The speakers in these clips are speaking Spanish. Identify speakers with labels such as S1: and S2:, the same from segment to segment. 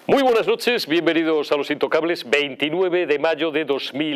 S1: Muy buenas noches, bienvenidos a Los Intocables, 29 de mayo de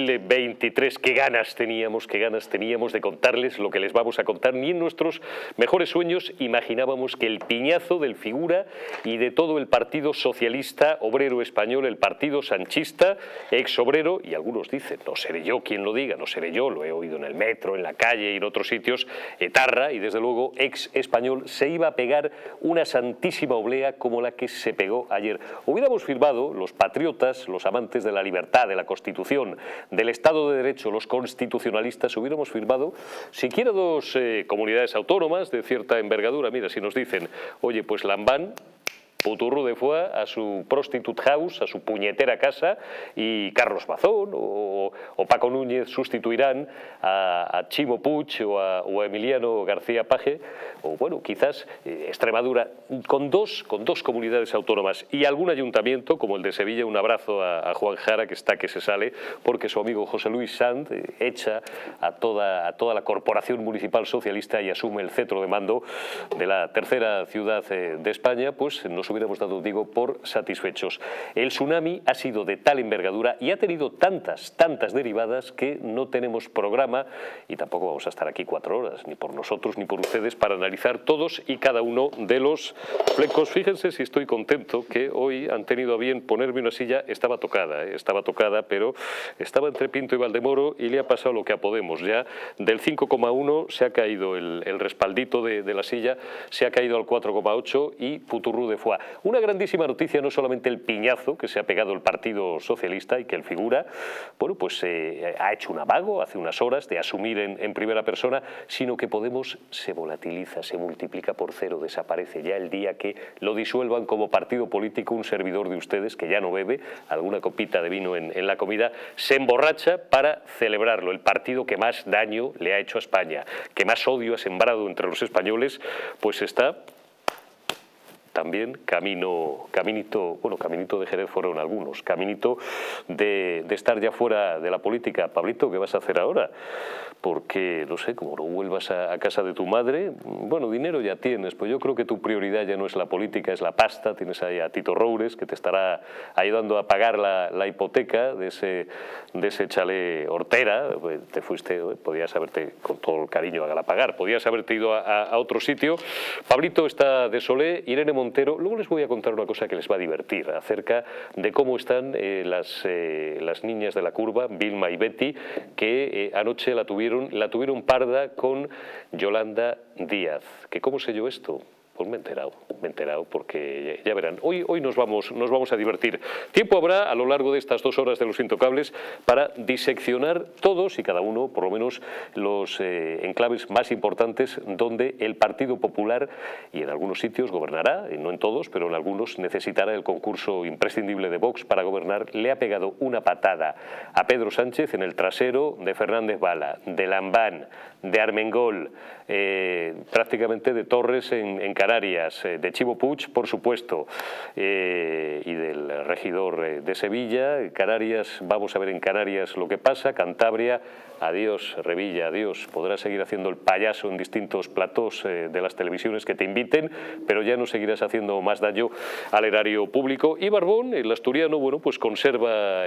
S1: 2023. Qué ganas teníamos de contarles lo que les vamos a contar. Ni en nuestros mejores sueños imaginábamos que el piñazo del Figura y de todo el Partido Socialista Obrero Español, el Partido Sanchista, ex-obrero, y algunos dicen, no seré yo quien lo diga, no seré yo, lo he oído en el metro, en la calle y en otros sitios, etarra y desde luego ex-español, se iba a pegar una santísima oblea como la que se pegó ayer. Hubiéramos firmado, los patriotas, los amantes de la libertad, de la Constitución, del Estado de Derecho, los constitucionalistas, hubiéramos firmado siquiera dos comunidades autónomas de cierta envergadura. Mira, si nos dicen, oye, pues Lambán, Puturru de Foix a su prostitute house, a su puñetera casa, y Carlos Bazón o Paco Núñez sustituirán a Chimo Puig o a Emiliano García Paje, o bueno, quizás Extremadura, con dos comunidades autónomas y algún ayuntamiento, como el de Sevilla. Un abrazo a Juan Jara, que está que se sale, porque su amigo José Luis Sanz echa a toda la corporación municipal socialista y asume el cetro de mando de la tercera ciudad de España. Pues nos hubiéramos dado, digo, por satisfechos. El tsunami ha sido de tal envergadura y ha tenido tantas derivadas que no tenemos programa, y tampoco vamos a estar aquí 4 horas, ni por nosotros ni por ustedes, para analizar todos y cada uno de los flecos. Fíjense si estoy contento que hoy han tenido a bien ponerme una silla. Estaba tocada, pero estaba entre Pinto y Valdemoro y le ha pasado lo que a Podemos. Ya del 5,1 se ha caído el respaldito de la silla, se ha caído al 4,8 y Puturru de Foix. Una grandísima noticia, no solamente el piñazo que se ha pegado el Partido Socialista y que el Figura, bueno, pues ha hecho un amago hace unas horas de asumir en primera persona, sino que Podemos se volatiliza, se multiplica por 0, desaparece. Ya el día que lo disuelvan como partido político, un servidor de ustedes que ya no bebe, alguna copita de vino en la comida, se emborracha para celebrarlo. El partido que más daño le ha hecho a España, que más odio ha sembrado entre los españoles, pues está también caminito de Jerez fueron algunos, caminito de estar ya fuera de la política. Pablito, ¿qué vas a hacer ahora? Porque, no sé, como no vuelvas a casa de tu madre, bueno, dinero ya tienes, pues yo creo que tu prioridad ya no es la política, es la pasta. Tienes ahí a Tito Roures, que te estará ayudando a pagar la hipoteca de ese chalet Hortera. Te fuiste, podías haberte, con todo el cariño, hágala pagar, podías haberte ido a otro sitio. Pablito está de Solé, Irene Montero. Luego les voy a contar una cosa que les va a divertir acerca de cómo están las niñas de la curva, Vilma y Betty, que anoche la tuvieron parda con Yolanda Díaz. ¿Que cómo sé yo esto? Pues me he enterado porque ya verán. Hoy nos vamos a divertir. Tiempo habrá a lo largo de estas 2 horas de Los Intocables para diseccionar todos y cada uno, por lo menos los enclaves más importantes donde el Partido Popular, y en algunos sitios gobernará, no en todos, pero en algunos necesitará el concurso imprescindible de Vox para gobernar. Le ha pegado una patada a Pedro Sánchez en el trasero de Fernández Vara, de Lambán, de Armengol, prácticamente de Torres en Canarias, de Chimo Puig, por supuesto, y del regidor de Sevilla. Canarias, vamos a ver en Canarias lo que pasa. Cantabria, adiós Revilla, adiós. Podrás seguir haciendo el payaso en distintos platós de las televisiones que te inviten, pero ya no seguirás haciendo más daño al erario público. Y Barbón, el asturiano, bueno, pues conserva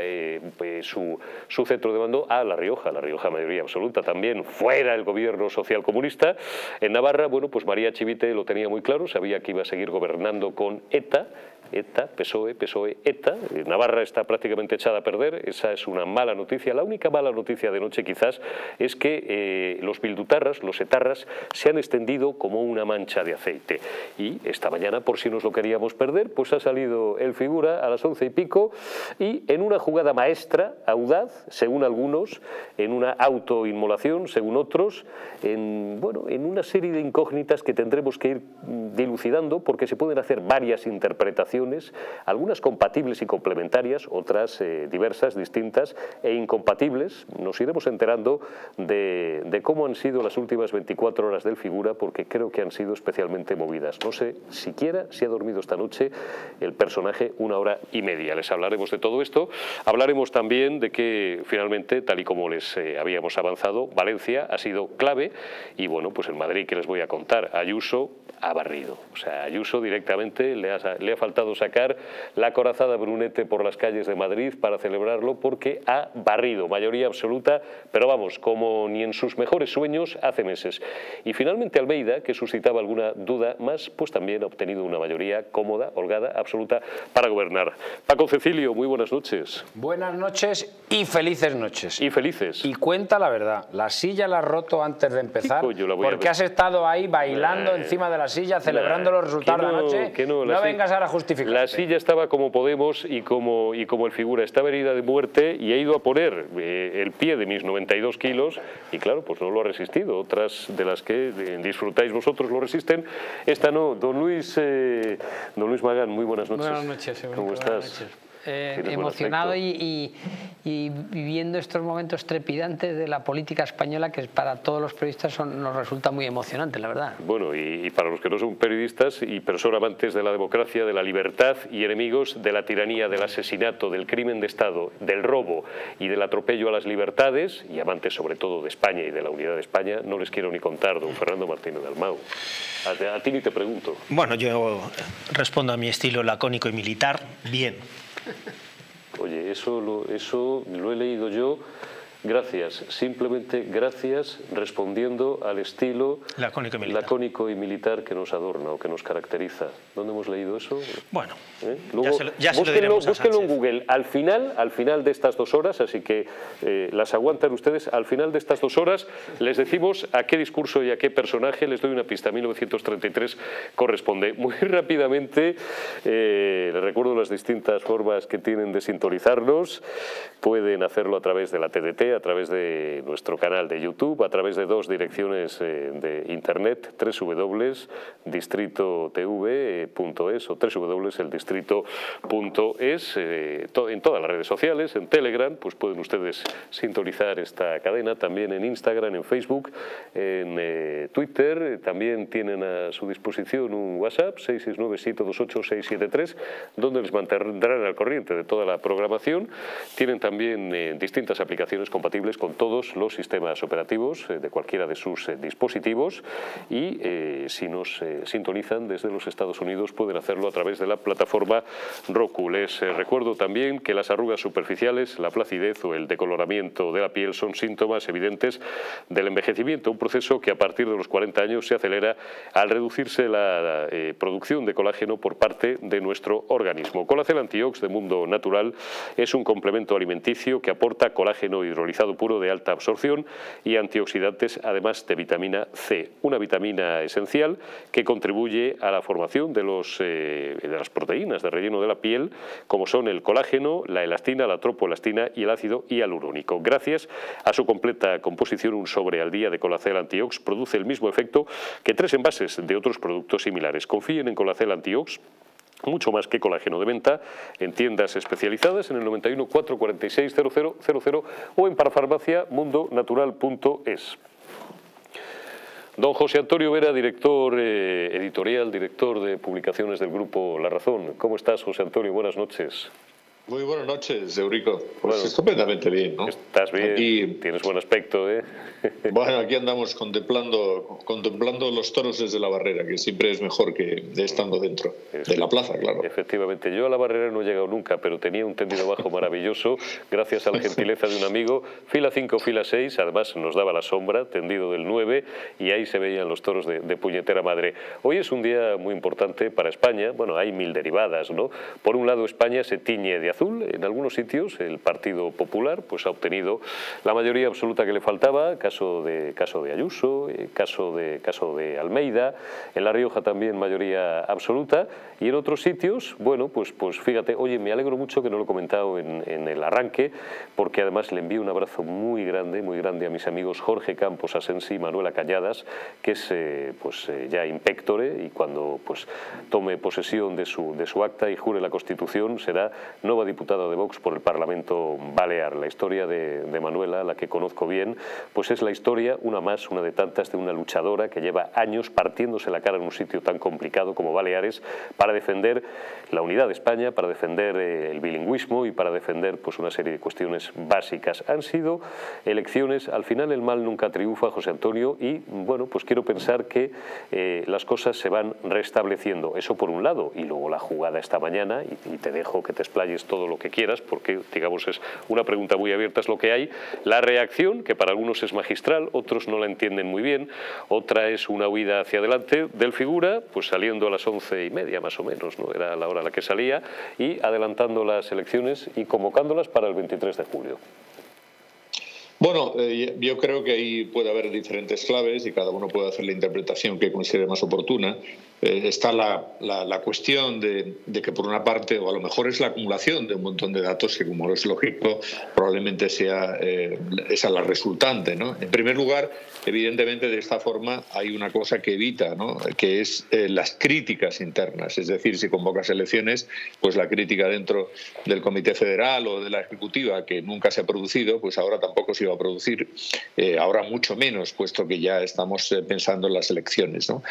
S1: su centro de mando. La Rioja mayoría absoluta también, fuera el gobierno socialcomunista. En Navarra, bueno, pues María Chivite lo tenía muy claro, sabía que iba a seguir gobernando con ETA, PSOE, ETA. Navarra está prácticamente echada a perder, esa es una mala noticia. La única mala noticia de noche quizás es que los bildutarras, los etarras, se han extendido como una mancha de aceite. Y esta mañana, por si nos lo queríamos perder, pues ha salido el Figura a las 11 y pico y en una jugada maestra, audaz, según algunos, en una autoinmolación, según otros, en una serie de incógnitas que tendremos que ir dilucidando porque se pueden hacer varias interpretaciones, algunas compatibles y complementarias, otras diversas, distintas e incompatibles. Nos iremos enterando de cómo han sido las últimas 24 horas del Figura, porque creo que han sido especialmente movidas. No sé siquiera si ha dormido esta noche el personaje 1 hora y media. Les hablaremos de todo esto. Hablaremos también de que finalmente, tal y como les habíamos avanzado, Valencia ha sido clave y bueno, pues en Madrid, ¿qué les voy a contar? Ayuso ha barrido. O sea, Ayuso directamente le ha faltado intentado sacar la corazada Brunete por las calles de Madrid para celebrarlo porque ha barrido, mayoría absoluta, pero vamos, como ni en sus mejores sueños hace meses. Y finalmente Almeida, que suscitaba alguna duda más, pues también ha obtenido una mayoría cómoda, holgada, absoluta para gobernar. Paco Cecilio, muy buenas noches.
S2: Buenas noches y felices noches.
S1: Y felices.
S2: Y cuenta la verdad, la silla la has roto antes de empezar porque has estado ahí bailando encima de la silla, celebrando los resultados de la noche. No vengas ahora a justificar.
S1: La silla estaba como Podemos y como el figura estaba herida de muerte y he ido a poner el pie de mis 92 kilos y claro, pues no lo ha resistido. Otras de las que disfrutáis vosotros lo resisten. Esta no. Don Luis Magán, muy buenas noches.
S3: Buenas noches.
S1: ¿Cómo estás?
S3: Emocionado y viviendo estos momentos trepidantes de la política española que para todos los periodistas nos resulta muy emocionante, la verdad.
S1: Bueno, y para los que no son periodistas, pero son amantes de la democracia, de la libertad y enemigos de la tiranía, del asesinato, del crimen de Estado, del robo y del atropello a las libertades, y amantes sobre todo de España y de la unidad de España, no les quiero ni contar, don Fernando Martínez Dalmau. A ti ni te pregunto.
S4: Bueno, yo respondo a mi estilo lacónico y militar, bien.
S1: Oye, eso lo he leído yo. Gracias, simplemente gracias, respondiendo al estilo lacónico y militar que nos adorna o que nos caracteriza. ¿Dónde hemos leído eso?
S4: Bueno,
S1: luego, búsquenlo en Google. Al final de estas 2 horas, así que las aguantan ustedes, al final de estas 2 horas les decimos a qué discurso y a qué personaje, les doy una pista, 1933 corresponde. Muy rápidamente, les recuerdo las distintas formas que tienen de sintonizarnos. Pueden hacerlo a través de la TDT, a través de nuestro canal de YouTube, a través de 2 direcciones de internet, www.distritotv.es o www.eldistrito.es, en todas las redes sociales, en Telegram, pues pueden ustedes sintonizar esta cadena, también en Instagram, en Facebook, en Twitter, también tienen a su disposición un WhatsApp, 669-728-673, donde les mantendrán al corriente de toda la programación. Tienen también distintas aplicaciones compatibles con todos los sistemas operativos de cualquiera de sus dispositivos y si nos sintonizan desde los Estados Unidos pueden hacerlo a través de la plataforma Roku. Les recuerdo también que las arrugas superficiales, la flacidez o el decoloramiento de la piel son síntomas evidentes del envejecimiento, un proceso que a partir de los 40 años se acelera al reducirse la producción de colágeno por parte de nuestro organismo. Colacel Antiox de Mundo Natural es un complemento alimenticio que aporta colágeno hidrolizado puro de alta absorción y antioxidantes, además de vitamina C, una vitamina esencial que contribuye a la formación de las proteínas de relleno de la piel, como son el colágeno, la elastina, la tropoelastina y el ácido hialurónico. Gracias a su completa composición, un sobre al día de Colacel Antiox produce el mismo efecto que 3 envases de otros productos similares. Confíen en Colacel Antiox, mucho más que colágeno, de venta en tiendas especializadas en el 91 446 0000 o en parafarmaciamundonatural.es. Don José Antonio Vera, director editorial, director de publicaciones del Grupo La Razón. ¿Cómo estás, José Antonio? Buenas noches.
S5: Muy buenas noches, Eurico. Pues estupendamente bien, ¿no?
S1: Estás bien, aquí, tienes buen aspecto, ¿eh?
S5: Bueno, aquí andamos contemplando los toros desde la barrera, que siempre es mejor que estando dentro de la plaza, claro.
S1: Efectivamente, yo a la barrera no he llegado nunca, pero tenía un tendido bajo maravilloso, gracias a la gentileza de un amigo, fila 5, fila 6, además nos daba la sombra, tendido del 9, y ahí se veían los toros de puñetera madre. Hoy es un día muy importante para España, bueno, hay 1000 derivadas, ¿no? Por un lado, España se tiñe de azul, en algunos sitios el Partido Popular pues ha obtenido la mayoría absoluta que le faltaba, caso de Ayuso, caso de Almeida, en La Rioja también mayoría absoluta, y en otros sitios, bueno, pues fíjate, oye, me alegro mucho que no lo he comentado en el arranque, porque además le envío un abrazo muy grande a mis amigos Jorge Campos Asensi y Manuela Cañadas, que es ya impectore, y cuando pues tome posesión de su acta y jure la Constitución será nova nueva diputada de Vox por el Parlamento Balear. La historia de Manuela, la que conozco bien, pues es la historia, una más, una de tantas, de una luchadora que lleva años partiéndose la cara en un sitio tan complicado como Baleares para defender la unidad de España, para defender el bilingüismo y para defender pues una serie de cuestiones básicas. Han sido elecciones, al final el mal nunca triunfa, José Antonio, y bueno, pues quiero pensar que las cosas se van restableciendo. Eso por un lado, y luego la jugada esta mañana, y te dejo que te explayes todo lo que quieras, porque digamos es una pregunta muy abierta, es lo que hay. La reacción, que para algunos es magistral, otros no la entienden muy bien, otra es una huida hacia adelante del figura, pues saliendo a las 11:30 más o menos, ¿no? Era la hora a la que salía, y adelantando las elecciones y convocándolas para el 23 de julio.
S5: Bueno, yo creo que ahí puede haber diferentes claves y cada uno puede hacer la interpretación que considere más oportuna. Está la cuestión de que por una parte, o a lo mejor es la acumulación de un montón de datos que, como es lógico, probablemente sea esa la resultante, ¿no? En primer lugar, evidentemente de esta forma hay una cosa que evita, ¿no? Que es las críticas internas. Es decir, si convocas elecciones, pues la crítica dentro del Comité Federal o de la Ejecutiva, que nunca se ha producido, pues ahora tampoco se iba a producir, ahora mucho menos, puesto que ya estamos pensando en las elecciones, ¿no?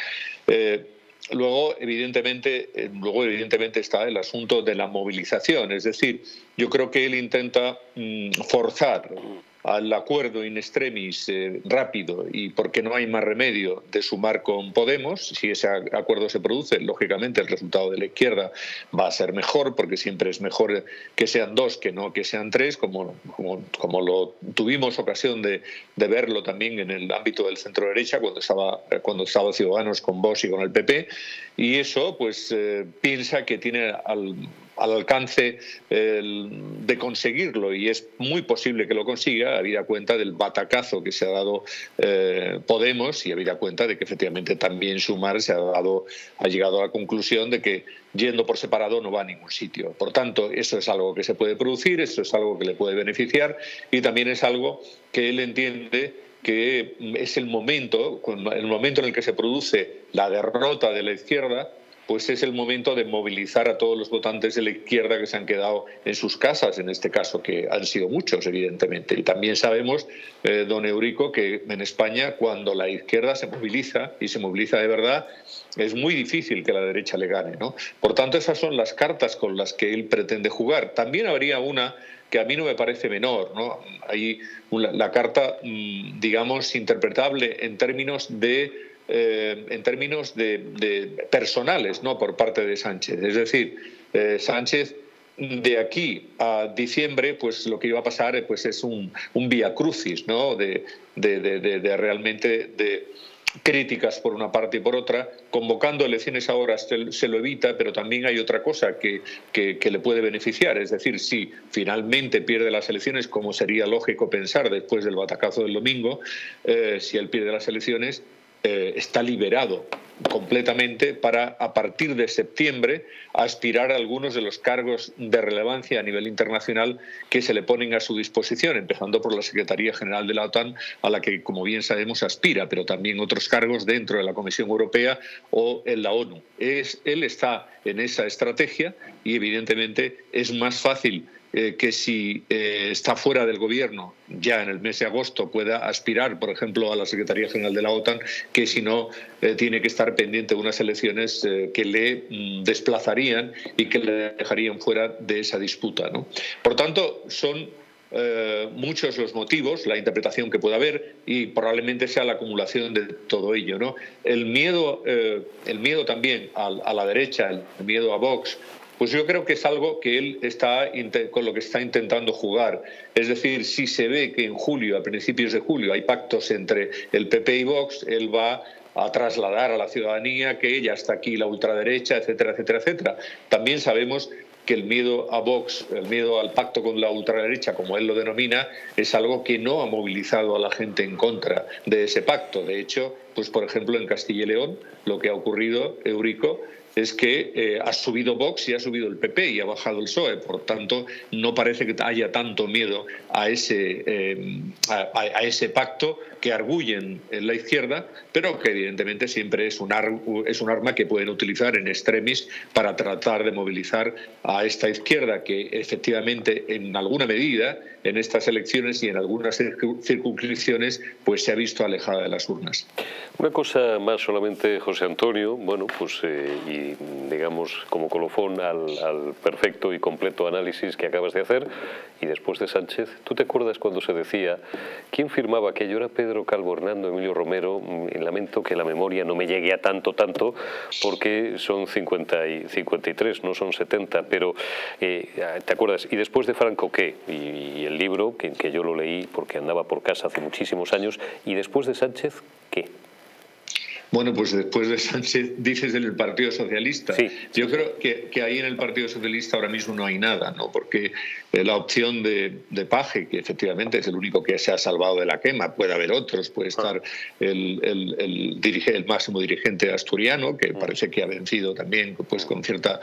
S5: Luego, evidentemente está el asunto de la movilización. Es decir, yo creo que él intenta forzar al acuerdo in extremis rápido y porque no hay más remedio de sumar con Podemos. Si ese acuerdo se produce, lógicamente el resultado de la izquierda va a ser mejor, porque siempre es mejor que sean dos que no que sean tres, como lo tuvimos ocasión de verlo también en el ámbito del centro derecha cuando estaba Ciudadanos con Vox y con el PP, y eso pues piensa que tiene al alcance de conseguirlo, y es muy posible que lo consiga, habida cuenta del batacazo que se ha dado Podemos, y habida cuenta de que efectivamente también Sumar ha llegado a la conclusión de que yendo por separado no va a ningún sitio. Por tanto, eso es algo que se puede producir, eso es algo que le puede beneficiar, y también es algo que él entiende que es el momento en el que se produce la derrota de la izquierda, pues es el momento de movilizar a todos los votantes de la izquierda que se han quedado en sus casas, en este caso, que han sido muchos, evidentemente. Y también sabemos, don Eurico, que en España, cuando la izquierda se moviliza, y se moviliza de verdad, es muy difícil que la derecha le gane, ¿no? Por tanto, esas son las cartas con las que él pretende jugar. También habría una que a mí no me parece menor, ¿no? Hay la carta, digamos, interpretable en términos de personales, ¿no? Por parte de Sánchez. Es decir, Sánchez de aquí a diciembre, pues lo que iba a pasar pues es un vía crucis, ¿no? de realmente de críticas por una parte y por otra. Convocando elecciones ahora se lo evita, pero también hay otra cosa que le puede beneficiar. Es decir, si finalmente pierde las elecciones, como sería lógico pensar después del batacazo del domingo, si él pierde las elecciones, está liberado completamente para, a partir de septiembre, aspirar a algunos de los cargos de relevancia a nivel internacional que se le ponen a su disposición, empezando por la Secretaría General de la OTAN, a la que, como bien sabemos, aspira, pero también otros cargos dentro de la Comisión Europea o en la ONU. Él está en esa estrategia y, evidentemente, es más fácil que si está fuera del gobierno ya en el mes de agosto pueda aspirar, por ejemplo, a la Secretaría General de la OTAN, que si no tiene que estar pendiente de unas elecciones que le desplazarían y que le dejarían fuera de esa disputa, ¿no? Por tanto, son muchos los motivos, la interpretación que pueda haber, y probablemente sea la acumulación de todo ello, ¿no? El miedo también a la derecha, el miedo a Vox, pues yo creo que es algo que él con lo que está intentando jugar. Es decir, si se ve que en julio, a principios de julio, hay pactos entre el PP y Vox, él va a trasladar a la ciudadanía que ya está aquí la ultraderecha, etcétera, etcétera, etcétera. También sabemos que el miedo a Vox, el miedo al pacto con la ultraderecha, como él lo denomina, es algo que no ha movilizado a la gente en contra de ese pacto. De hecho, pues por ejemplo en Castilla y León lo que ha ocurrido, Eurico, es que ha subido Vox y ha subido el PP y ha bajado el PSOE. Por tanto, no parece que haya tanto miedo a ese pacto que arguyen en la izquierda, pero que evidentemente siempre es un arma que pueden utilizar en extremis para tratar de movilizar a esta izquierda que efectivamente en alguna medida en estas elecciones y en algunas circunscripciones pues se ha visto alejada de las urnas.
S1: Una cosa más solamente, José Antonio, bueno, pues y digamos como colofón al perfecto y completo análisis que acabas de hacer, y después de Sánchez, ¿tú te acuerdas cuando se decía quién firmaba aquello? Era Pedro Calvo Hernando, Emilio Romero. Lamento que la memoria no me llegue a tanto, porque son 50 y 53, no son 70, pero ¿te acuerdas? Y después de Franco, ¿qué? Y el libro, que yo lo leí porque andaba por casa hace muchísimos años, y después de Sánchez, ¿qué?
S5: Bueno, pues después de Sánchez, dices en el Partido Socialista.
S1: Sí.
S5: Yo creo que ahí en el Partido Socialista ahora mismo no hay nada, ¿no? Porque la opción de Paje, que efectivamente es el único que se ha salvado de la quema, puede haber otros, puede estar el máximo dirigente asturiano, que parece que ha vencido también pues con cierta,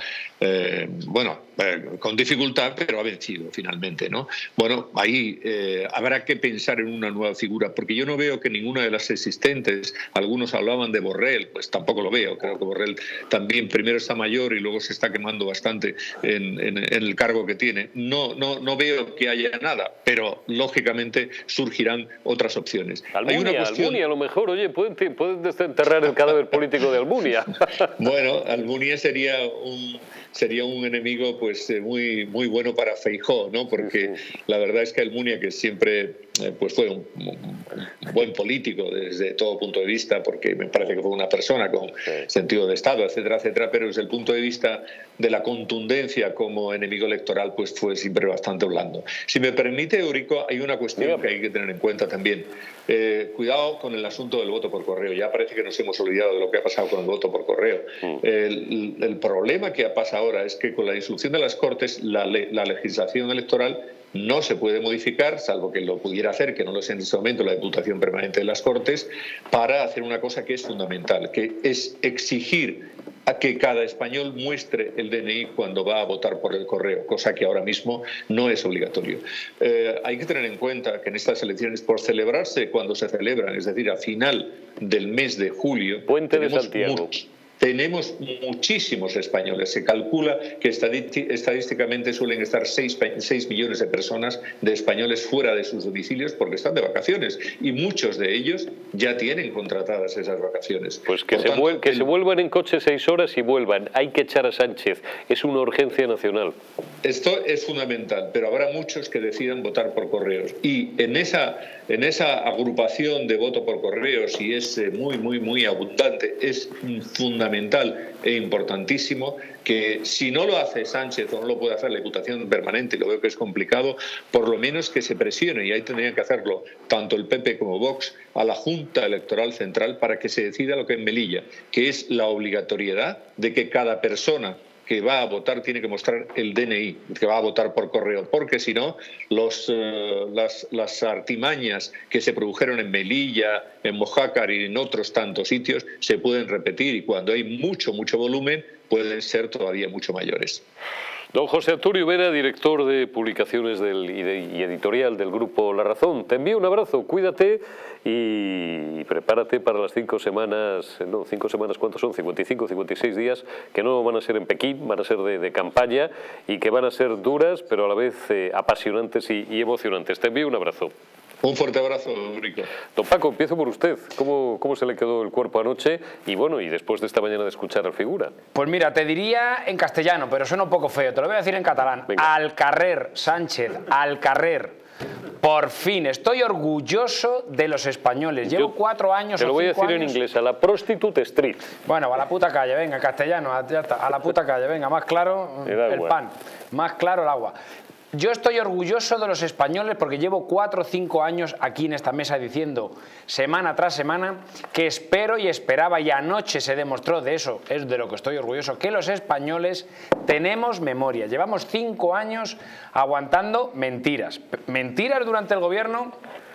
S5: con dificultad, pero ha vencido finalmente, ¿no? Bueno, ahí habrá que pensar en una nueva figura, porque yo no veo que ninguna de las existentes, algunos hablaban de Borrell, pues tampoco lo veo. Creo que Borrell también primero está mayor y luego se está quemando bastante en el cargo que tiene. No veo que haya nada, pero lógicamente surgirán otras opciones.
S1: Almunia a lo mejor, oye, pueden desenterrar el cadáver político de Almunia.
S5: Bueno, Almunia sería un enemigo pues muy bueno para Feijóo, ¿no? Porque la verdad es que Almunia, que siempre pues fue un buen político desde todo punto de vista, porque me parece que fue una persona con sentido de Estado, etcétera, etcétera, pero desde el punto de vista de la contundencia como enemigo electoral, pues fue siempre bastante blando. Si me permite, Eurico, hay una cuestión que hay que tener en cuenta también. Cuidado con el asunto del voto por correo. Ya parece que nos hemos olvidado de lo que ha pasado con el voto por correo. El problema que pasa ahora es que con la disolución de las Cortes, la legislación electoral no se puede modificar, salvo que lo pudiera hacer, que no lo es en este momento la Diputación Permanente de las Cortes, para hacer una cosa que es fundamental, que es exigir a que cada español muestre el DNI cuando va a votar por el correo, cosa que ahora mismo no es obligatorio. Hay que tener en cuenta que en estas elecciones, por celebrarse cuando se celebran, es decir, a final del mes de julio,
S1: Puente de Santiago.
S5: Tenemos muchísimos españoles. Se calcula que estadísticamente suelen estar 6 millones de personas, de españoles, fuera de sus domicilios porque están de vacaciones. Y muchos de ellos ya tienen contratadas esas vacaciones.
S1: Pues que se vuelvan en coche 6 horas y vuelvan. Hay que echar a Sánchez. Es una urgencia nacional.
S5: Esto es fundamental, pero habrá muchos que decidan votar por correos. Y en esa agrupación de voto por correos, y es muy abundante, es fundamental e importantísimo que si no lo hace Sánchez o no lo puede hacer la Diputación Permanente, y lo veo que es complicado, por lo menos que se presione, y ahí tendrían que hacerlo tanto el PP como Vox, a la Junta Electoral Central para que se decida lo que es Melilla, que es la obligatoriedad de que cada persona que va a votar tiene que mostrar el DNI, que va a votar por correo, porque si no, las artimañas que se produjeron en Melilla, en Mojácar y en otros tantos sitios se pueden repetir, y cuando hay mucho volumen pueden ser todavía mucho mayores.
S1: Don José Antonio Vera, director de publicaciones y editorial del Grupo La Razón. Te envío un abrazo, cuídate y prepárate para las 5 semanas, no, 5 semanas, ¿cuántos son? 55, 56 días, que no van a ser en Pekín, van a ser de campaña y que van a ser duras, pero a la vez apasionantes y emocionantes. Te envío un abrazo.
S5: Un fuerte abrazo, Eurico.
S1: Don Paco, empiezo por usted. ¿Cómo se le quedó el cuerpo anoche? Y bueno, y después de esta mañana de escuchar al figura.
S2: Pues mira, te diría en castellano, pero suena un poco feo. Te lo voy a decir en catalán.
S1: Venga.
S2: Al carrer, Sánchez, al carrer. Por fin, estoy orgulloso de los españoles. Llevo 4 años.
S1: Te lo voy a decir en inglés, a la Prostitute Street.
S2: Bueno, a la puta calle, venga, en castellano, ya está, a la puta calle, venga, más claro el pan, más claro el agua. Yo estoy orgulloso de los españoles porque llevo 4 o 5 años aquí en esta mesa diciendo semana tras semana que espero y esperaba, y anoche se demostró, de eso es de lo que estoy orgulloso, que los españoles tenemos memoria. Llevamos 5 años aguantando mentiras. Mentiras durante el gobierno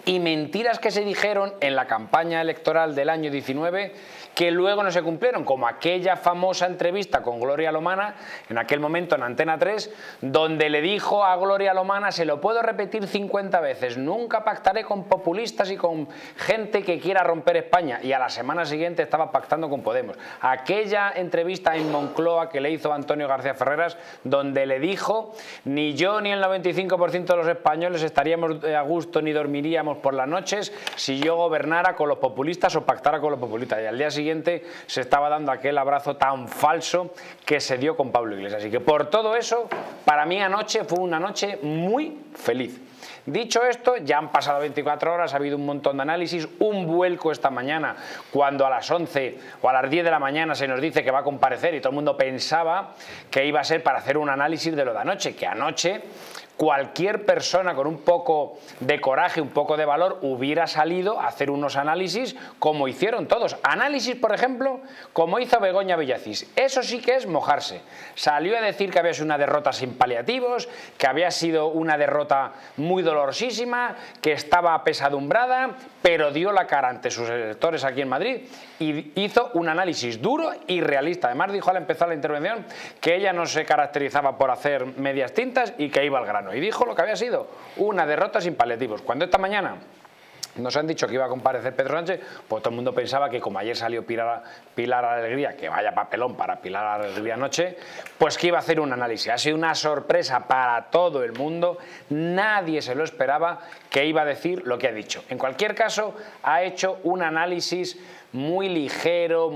S2: y mentiras que se dijeron en la campaña electoral del año 19 que luego no se cumplieron, como aquella famosa entrevista con Gloria Lomana, en aquel momento en Antena 3, donde le dijo a Gloria Lomana, se lo puedo repetir 50 veces, nunca pactaré con populistas y con gente que quiera romper España, y a la semana siguiente estaba pactando con Podemos. Aquella entrevista en Moncloa que le hizo Antonio García Ferreras, donde le dijo, ni yo ni el 95% de los españoles estaríamos a gusto ni dormiríamos por las noches si yo gobernara con los populistas o pactara con los populistas, y al día siguiente se estaba dando aquel abrazo tan falso que se dio con Pablo Iglesias. Así que por todo eso, para mí anoche fue una noche muy feliz. Dicho esto, ya han pasado 24 horas, ha habido un montón de análisis, un vuelco esta mañana cuando a las 11 o a las 10 de la mañana se nos dice que va a comparecer y todo el mundo pensaba que iba a ser para hacer un análisis de lo de anoche, que anoche cualquier persona con un poco de coraje, un poco de valor, hubiera salido a hacer unos análisis como hicieron todos. Análisis, por ejemplo, como hizo Begoña Villacís. Eso sí que es mojarse. Salió a decir que había sido una derrota sin paliativos, que había sido una derrota muy dolorosísima, que estaba apesadumbrada, pero dio la cara ante sus electores aquí en Madrid y hizo un análisis duro y realista. Además dijo al empezar la intervención que ella no se caracterizaba por hacer medias tintas y que iba al grano. Y dijo lo que había sido una derrota sin paliativos. Cuando esta mañana nos han dicho que iba a comparecer Pedro Sánchez, pues todo el mundo pensaba que como ayer salió Pilar Alegría, que vaya papelón para Pilar Alegría anoche, pues que iba a hacer un análisis. Ha sido una sorpresa para todo el mundo, nadie se lo esperaba que iba a decir lo que ha dicho. En cualquier caso, ha hecho un análisis muy ligero,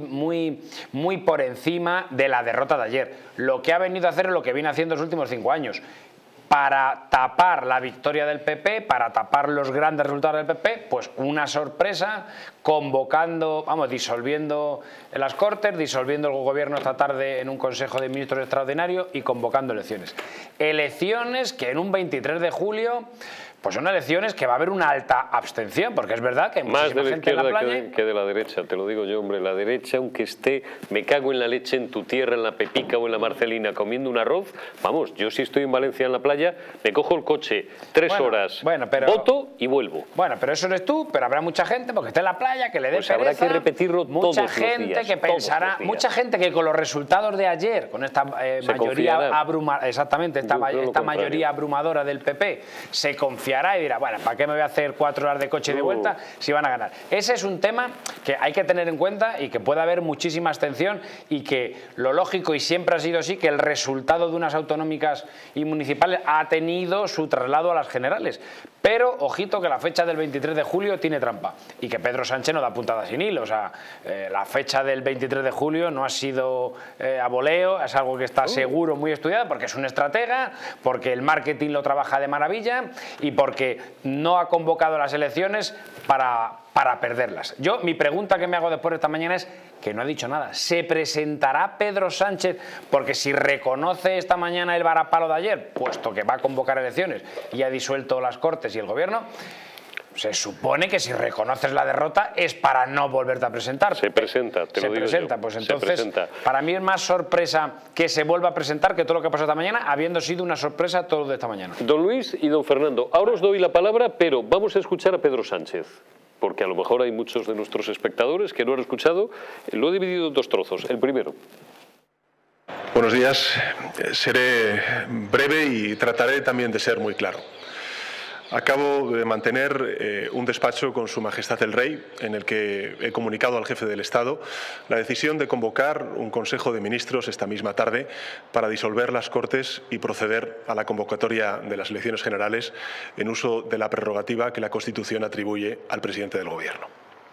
S2: muy por encima de la derrota de ayer. Lo que ha venido a hacer es lo que viene haciendo los últimos 5 años. Para tapar la victoria del PP, para tapar los grandes resultados del PP, pues una sorpresa, convocando, disolviendo las Cortes, disolviendo el gobierno esta tarde en un Consejo de Ministros extraordinario y convocando elecciones. Elecciones que en un 23 de julio... pues son elecciones que va a haber una alta abstención, porque es verdad que hay muchísima gente en la playa.
S1: Más de la izquierda que de la derecha, te lo digo yo, hombre. La derecha, aunque esté, me cago en la leche en tu tierra, en la Pepica o en la Marcelina, comiendo un arroz, vamos, yo si estoy en Valencia en la playa, me cojo el coche 3 horas, voto y vuelvo.
S2: Bueno, pero eso eres tú, pero habrá mucha gente, porque está en la playa, que le dé pereza.
S1: Habrá que repetirlo todos los días.
S2: Mucha gente que pensará, mucha gente que con los resultados de ayer, con esta mayoría abrumadora, exactamente, esta mayoría abrumadora del PP, se confiará y dirá, bueno, ¿para qué me voy a hacer 4 horas de coche de vuelta si van a ganar? Ese es un tema que hay que tener en cuenta y que puede haber muchísima abstención y que lo lógico, y siempre ha sido así, que el resultado de unas autonómicas y municipales ha tenido su traslado a las generales. Pero, ojito, que la fecha del 23 de julio tiene trampa y que Pedro Sánchez no da puntada sin hilo. O sea, la fecha del 23 de julio no ha sido a voleo, es algo que está seguro, muy estudiado, porque es un estratega, porque el marketing lo trabaja de maravilla y porque no ha convocado las elecciones para perderlas. Mi pregunta que me hago después de esta mañana es que no ha dicho nada. ¿Se presentará Pedro Sánchez? Porque si reconoce esta mañana el varapalo de ayer, puesto que va a convocar elecciones y ha disuelto las Cortes y el Gobierno, se supone que si reconoces la derrota es para no volverte a presentar.
S1: Se presenta, te lo digo yo.
S2: Se presenta, pues entonces para mí es más sorpresa que se vuelva a presentar que todo lo que pasó esta mañana, habiendo sido una sorpresa todo de esta mañana.
S1: Don Luis y don Fernando, ahora os doy la palabra, pero vamos a escuchar a Pedro Sánchez, porque a lo mejor hay muchos de nuestros espectadores que no han escuchado. Lo he dividido en 2 trozos. El primero.
S6: Buenos días. Seré breve y trataré también de ser muy claro. Acabo de mantener un despacho con Su Majestad el Rey en el que he comunicado al jefe del Estado la decisión de convocar un Consejo de Ministros esta misma tarde para disolver las Cortes y proceder a la convocatoria de las elecciones generales en uso de la prerrogativa que la Constitución atribuye al presidente del Gobierno.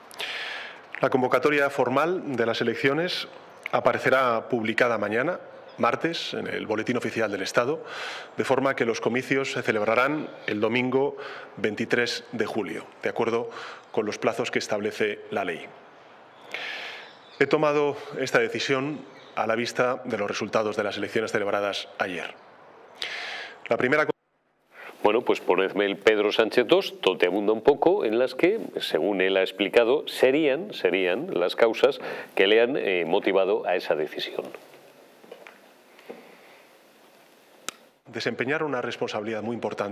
S6: La convocatoria formal de las elecciones aparecerá publicada mañana, martes, en el Boletín Oficial del Estado, de forma que los comicios se celebrarán el domingo 23 de julio, de acuerdo con los plazos que establece la ley. He tomado esta decisión a la vista de los resultados de las elecciones celebradas ayer. La primera...
S1: Bueno, pues ponedme el Pedro Sánchez 2, toteabunda un poco, en las que, según él ha explicado, serían las causas que le han motivado a esa decisión.
S6: Desempeñar una responsabilidad muy importante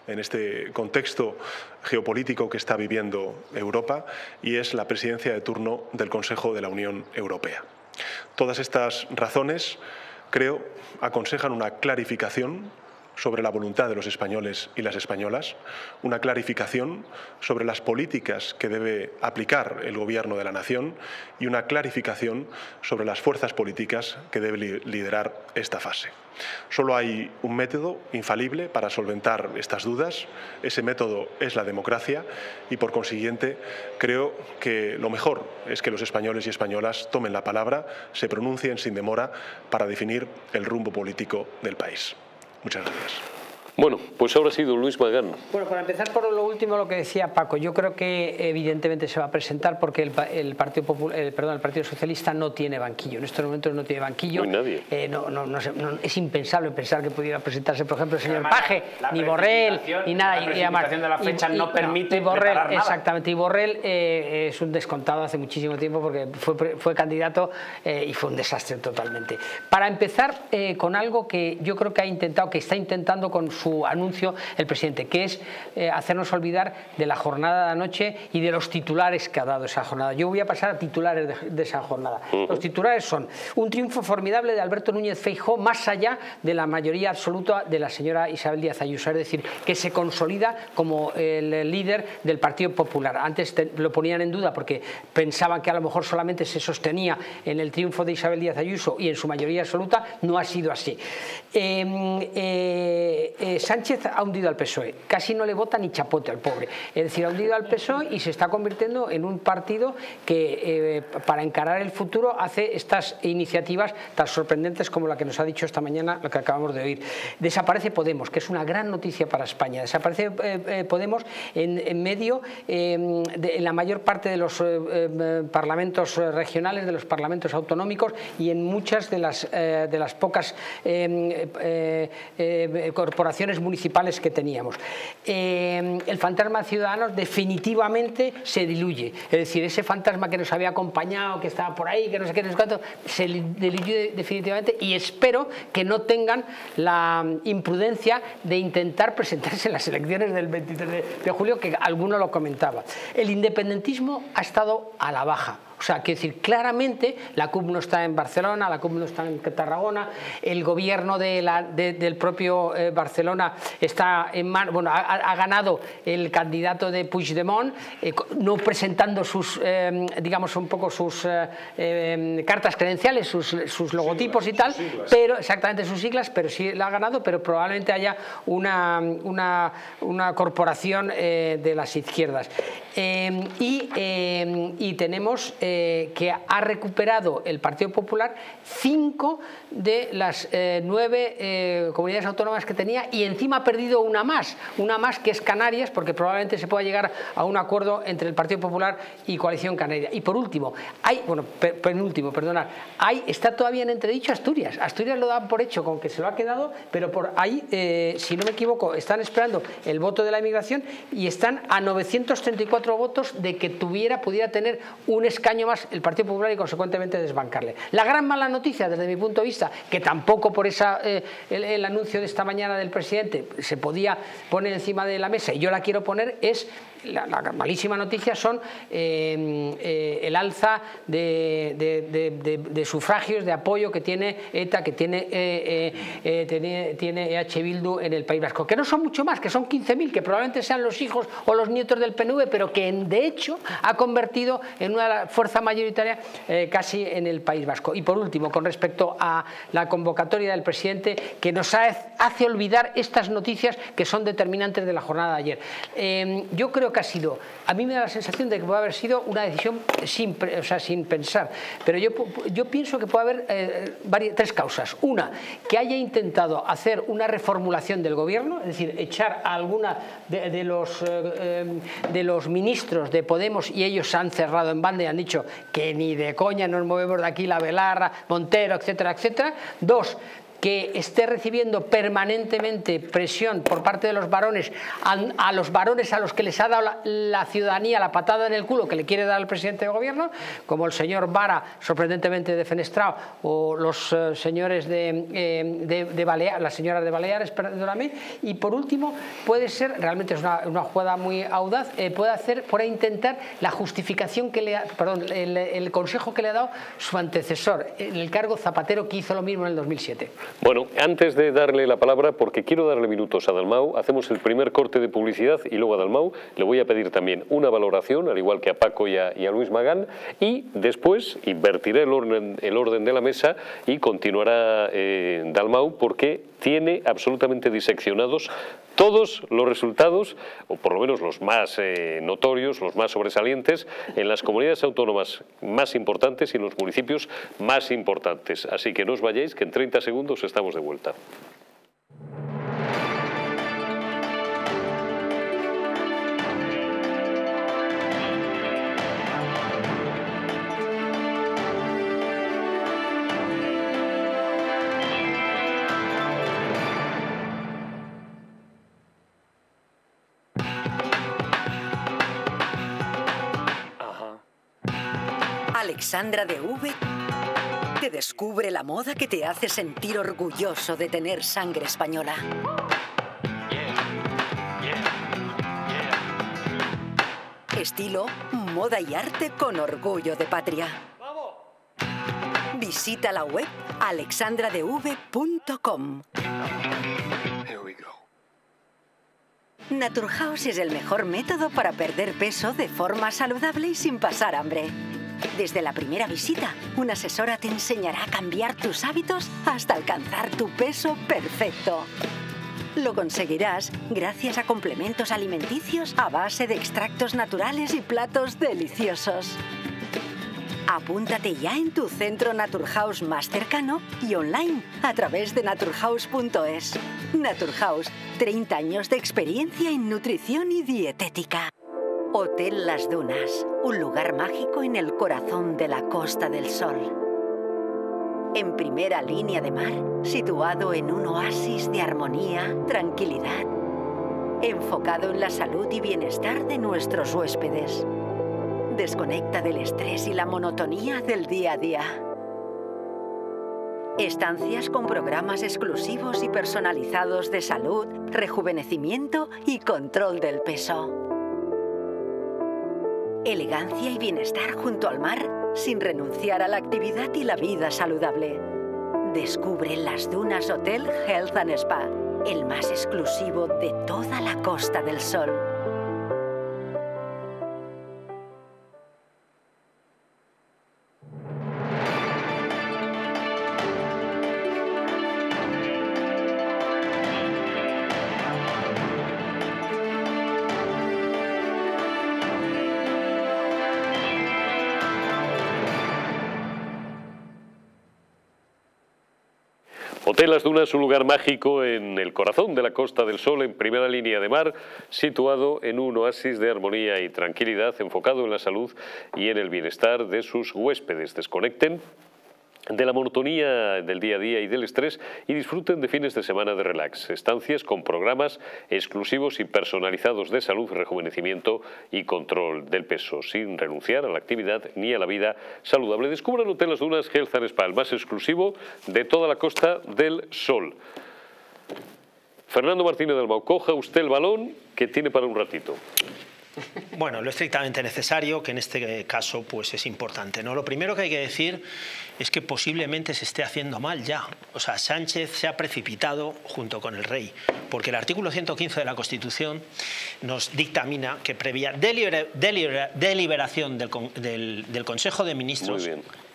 S6: en este contexto geopolítico que está viviendo Europa, y es la presidencia de turno del Consejo de la Unión Europea. Todas estas razones, creo, aconsejan una clarificación sobre la voluntad de los españoles y las españolas, una clarificación sobre las políticas que debe aplicar el Gobierno de la nación y una clarificación sobre las fuerzas políticas que debe liderar esta fase. Solo hay un método infalible para solventar estas dudas. Ese método es la democracia y, por consiguiente, creo que lo mejor es que los españoles y españolas tomen la palabra, se pronuncien sin demora para definir el rumbo político del país. Muchas gracias.
S1: Bueno, pues ahora ha sido Luis Magán.
S3: Bueno, para empezar por lo último, lo que decía Paco, yo creo que evidentemente se va a presentar porque el Partido Socialista no tiene banquillo. En estos momentos no tiene banquillo.
S1: No hay nadie.
S3: No, es impensable pensar que pudiera presentarse, por ejemplo, el señor Paje, ni Borrell, ni nada.
S2: La presentación de la fecha no permite
S3: Borrell,
S2: preparar nada.
S3: Exactamente, y Borrell es un descontado hace muchísimo tiempo porque fue candidato y fue un desastre totalmente. Para empezar con algo que yo creo que está intentando con su anuncio el presidente, que es hacernos olvidar de la jornada de anoche y de los titulares que ha dado esa jornada. Yo voy a pasar a titulares de esa jornada. Los titulares son: un triunfo formidable de Alberto Núñez Feijóo más allá de la mayoría absoluta de la señora Isabel Díaz Ayuso, es decir, que se consolida como el líder del Partido Popular. Antes lo ponían en duda porque pensaban que a lo mejor solamente se sostenía en el triunfo de Isabel Díaz Ayuso y en su mayoría absoluta. No ha sido así. Sánchez ha hundido al PSOE, casi no le vota ni chapote al pobre, es decir, ha hundido al PSOE y se está convirtiendo en un partido que para encarar el futuro hace estas iniciativas tan sorprendentes como la que nos ha dicho esta mañana, lo que acabamos de oír. Desaparece Podemos, que es una gran noticia para España. Desaparece Podemos en medio, en la mayor parte de los parlamentos regionales, de los parlamentos autonómicos y en muchas de las pocas corporaciones municipales que teníamos. El fantasma de Ciudadanos definitivamente se diluye, es decir, ese fantasma que nos había acompañado, que estaba por ahí, que no sé qué, no sé cuánto, se diluye definitivamente, y espero que no tengan la imprudencia de intentar presentarse en las elecciones del 23 de julio, que alguno lo comentaba. El independentismo ha estado a la baja. O sea, quiero decir, claramente la CUP no está en Barcelona, la CUP no está en Tarragona, el gobierno del propio Barcelona está en manos, bueno, ha ganado el candidato de Puigdemont, no presentando sus, digamos, un poco sus cartas credenciales, sus logotipos y tal, pero exactamente sus siglas, pero sí la ha ganado, pero probablemente haya una corporación de las izquierdas. Y tenemos que ha recuperado el Partido Popular 5 de las 9 comunidades autónomas que tenía, y encima ha perdido una más que es Canarias, porque probablemente se pueda llegar a un acuerdo entre el Partido Popular y Coalición Canaria. Y por último, está todavía en entredicho Asturias. Asturias lo dan por hecho con que se lo ha quedado, pero por ahí, si no me equivoco, están esperando el voto de la inmigración y están a 934 votos de que pudiera tener un escaño más el Partido Popular y consecuentemente desbancarle. La gran mala noticia desde mi punto de vista, que tampoco por el anuncio de esta mañana del presidente se podía poner encima de la mesa, y yo la quiero poner, es la malísima noticia son el alza de sufragios, de apoyo que tiene ETA, que tiene EH Bildu en el País Vasco, que no son mucho más, que son 15.000, que probablemente sean los hijos o los nietos del PNV, pero que de hecho ha convertido en una fuerza mayoritaria casi en el País Vasco. Y por último, con respecto a la convocatoria del presidente, que nos hace olvidar estas noticias que son determinantes de la jornada de ayer. Yo creo que a mí me da la sensación de que puede haber sido una decisión sin pensar, pero yo pienso que puede haber tres causas. Una, que haya intentado hacer una reformulación del gobierno, es decir, echar a alguna de los ministros de Podemos, y ellos se han cerrado en banda y han dicho que ni de coña nos movemos de aquí, la Belarra, Montero, etcétera, etcétera. Dos, que esté recibiendo permanentemente presión por parte de los varones, a los varones a los que les ha dado la ciudadanía la patada en el culo que le quiere dar el presidente de gobierno, como el señor Vara, sorprendentemente defenestrado, o los señores de Baleares, las señoras de Baleares, perdóname. Y por último, puede ser, realmente es una jugada muy audaz, puede intentar la justificación que le ha, perdón, el consejo que le ha dado su antecesor en el cargo Zapatero, que hizo lo mismo en el 2007.
S1: Bueno, antes de darle la palabra, porque quiero darle minutos a Dalmau, hacemos el primer corte de publicidad y luego a Dalmau le voy a pedir también una valoración, al igual que a Paco y a Luis Magán, y después invertiré el orden de la mesa y continuará Dalmau, porque tiene absolutamente diseccionados todos los resultados, o por lo menos los más notorios, los más sobresalientes, en las comunidades autónomas más importantes y en los municipios más importantes. Así que no os vayáis, que en 30 segundos estamos de vuelta.
S7: Alexandra de V te descubre la moda que te hace sentir orgulloso de tener sangre española. Estilo, moda y arte con orgullo de patria. Visita la web alexandradev.com. Naturhaus es el mejor método para perder peso de forma saludable y sin pasar hambre. Desde la primera visita, una asesora te enseñará a cambiar tus hábitos hasta alcanzar tu peso perfecto. Lo conseguirás gracias a complementos alimenticios a base de extractos naturales y platos deliciosos. Apúntate ya en tu centro Naturhaus más cercano y online a través de naturhaus.es. Naturhaus, 30 años de experiencia en nutrición y dietética. Hotel Las Dunas, un lugar mágico en el corazón de la Costa del Sol. En primera línea de mar, situado en un oasis de armonía, tranquilidad, enfocado en la salud y bienestar de nuestros huéspedes. Desconecta del estrés y la monotonía del día a día. Estancias con programas exclusivos y personalizados de salud, rejuvenecimiento y control del peso. Elegancia y bienestar junto al mar, sin renunciar a la actividad y la vida saludable. Descubre Las Dunas Hotel Health and Spa, el más exclusivo de toda la Costa del Sol.
S1: Hotel Las Dunas, un lugar mágico en el corazón de la Costa del Sol, en primera línea de mar, situado en un oasis de armonía y tranquilidad, enfocado en la salud y en el bienestar de sus huéspedes. Desconecten de la monotonía del día a día y del estrés y disfruten de fines de semana de relax. Estancias con programas exclusivos y personalizados de salud, rejuvenecimiento y control del peso, sin renunciar a la actividad ni a la vida saludable. Descubran Hotel Las Dunas Health and Spa, el más exclusivo de toda la Costa del Sol. Fernando Martínez Dalmau, coja usted el balón que tiene para un ratito.
S4: Bueno, lo estrictamente necesario, que en este caso pues es importante, ¿no? Lo primero que hay que decir es que posiblemente se esté haciendo mal ya. O sea, Sánchez se ha precipitado junto con el rey, porque el artículo 115 de la Constitución nos dictamina que previa deliberación del Consejo de Ministros,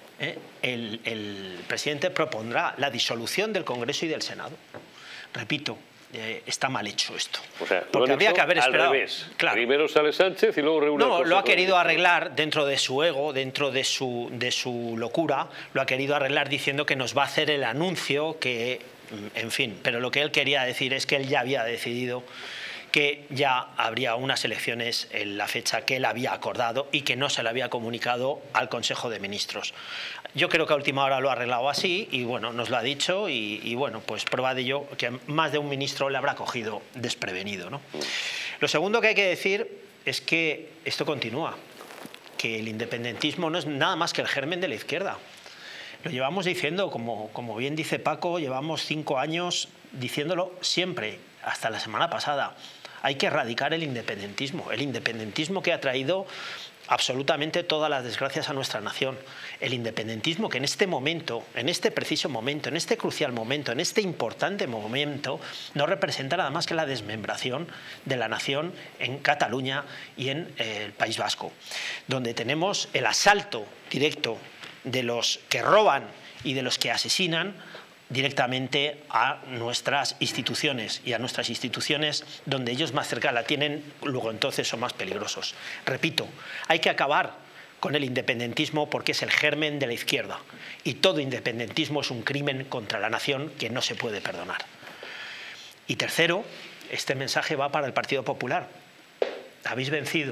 S4: el presidente propondrá la disolución del Congreso y del Senado. Repito, está mal hecho esto.
S1: O sea,
S4: porque habría que haber esperado.
S1: Al revés.
S4: Claro.
S1: Primero sale Sánchez y luego reúne.
S4: No, lo ha querido arreglar dentro de su ego, dentro de su locura. Lo ha querido arreglar diciendo que nos va a hacer el anuncio, que, en fin. Pero lo que él quería decir es que él ya había decidido que ya habría unas elecciones en la fecha que él había acordado y que no se le había comunicado al Consejo de Ministros. Yo creo que a última hora lo ha arreglado así y bueno, nos lo ha dicho y bueno, pues prueba de ello que más de un ministro le habrá cogido desprevenido, ¿no? Lo segundo que hay que decir es que esto continúa, que el independentismo no es nada más que el germen de la izquierda. Lo llevamos diciendo, como bien dice Paco, llevamos 5 años diciéndolo siempre, hasta la semana pasada. Hay que erradicar el independentismo que ha traído absolutamente todas las desgracias a nuestra nación. El independentismo que en este momento, en este preciso momento, en este crucial momento, en este importante momento, no representa nada más que la desmembración de la nación en Cataluña y en el País Vasco, donde tenemos el asalto directo de los que roban y de los que asesinan directamente a nuestras instituciones y a nuestras instituciones donde ellos más cerca la tienen, luego entonces son más peligrosos. Repito, hay que acabar con el independentismo porque es el germen de la izquierda y todo independentismo es un crimen contra la nación que no se puede perdonar. Y tercero, este mensaje va para el Partido Popular. Habéis vencido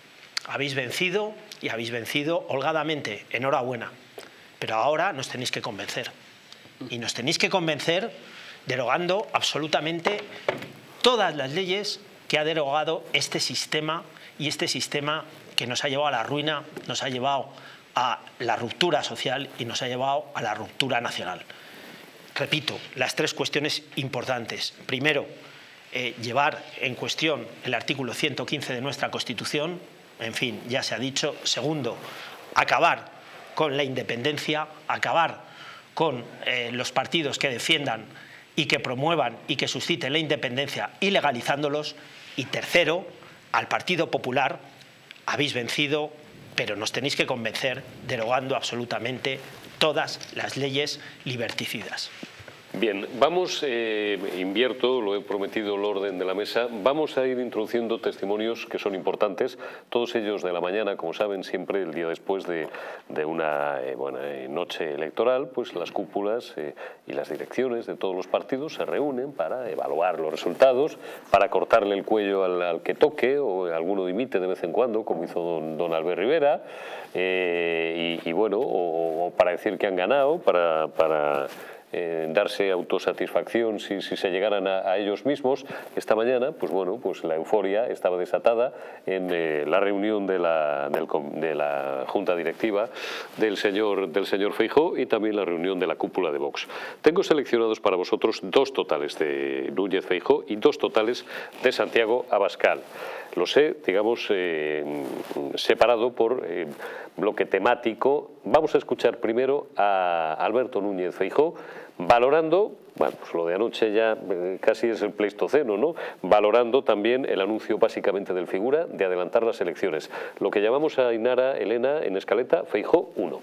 S4: y habéis vencido holgadamente, enhorabuena, pero ahora nos tenéis que convencer. Y nos tenéis que convencer derogando absolutamente todas las leyes que ha derogado este sistema y este sistema que nos ha llevado a la ruina, nos ha llevado a la ruptura social y nos ha llevado a la ruptura nacional. Repito, las 3 cuestiones importantes. Primero, llevar en cuestión el artículo 115 de nuestra Constitución, en fin, ya se ha dicho. Segundo, acabar con la independencia, acabar con los partidos que defiendan y que promuevan y que susciten la independencia ilegalizándolos. Y tercero, al Partido Popular, habéis vencido, pero nos tenéis que convencer derogando absolutamente todas las leyes liberticidas.
S1: Bien, vamos, invierto, lo he prometido, el orden de la mesa, vamos a ir introduciendo testimonios que son importantes, todos ellos de la mañana, como saben, siempre el día después de una noche electoral, pues las cúpulas y las direcciones de todos los partidos se reúnen para evaluar los resultados, para cortarle el cuello al que toque, o alguno dimite de vez en cuando, como hizo don Albert Rivera, y bueno, o para decir que han ganado, para darse autosatisfacción si se llegaran a ellos mismos. Esta mañana, pues bueno, pues la euforia estaba desatada en la reunión de la Junta Directiva del señor Feijóo y también la reunión de la cúpula de Vox. Tengo seleccionados para vosotros 2 totales de Núñez Feijóo y 2 totales de Santiago Abascal. Los he, digamos, separado por bloque temático. Vamos a escuchar primero a Alberto Núñez Feijóo, valorando, bueno, pues lo de anoche ya casi es el Pleistoceno, ¿no? Valorando también el anuncio básicamente del Figura de adelantar las elecciones. Lo que llamamos a Ainara Elena en escaleta, Feijóo 1.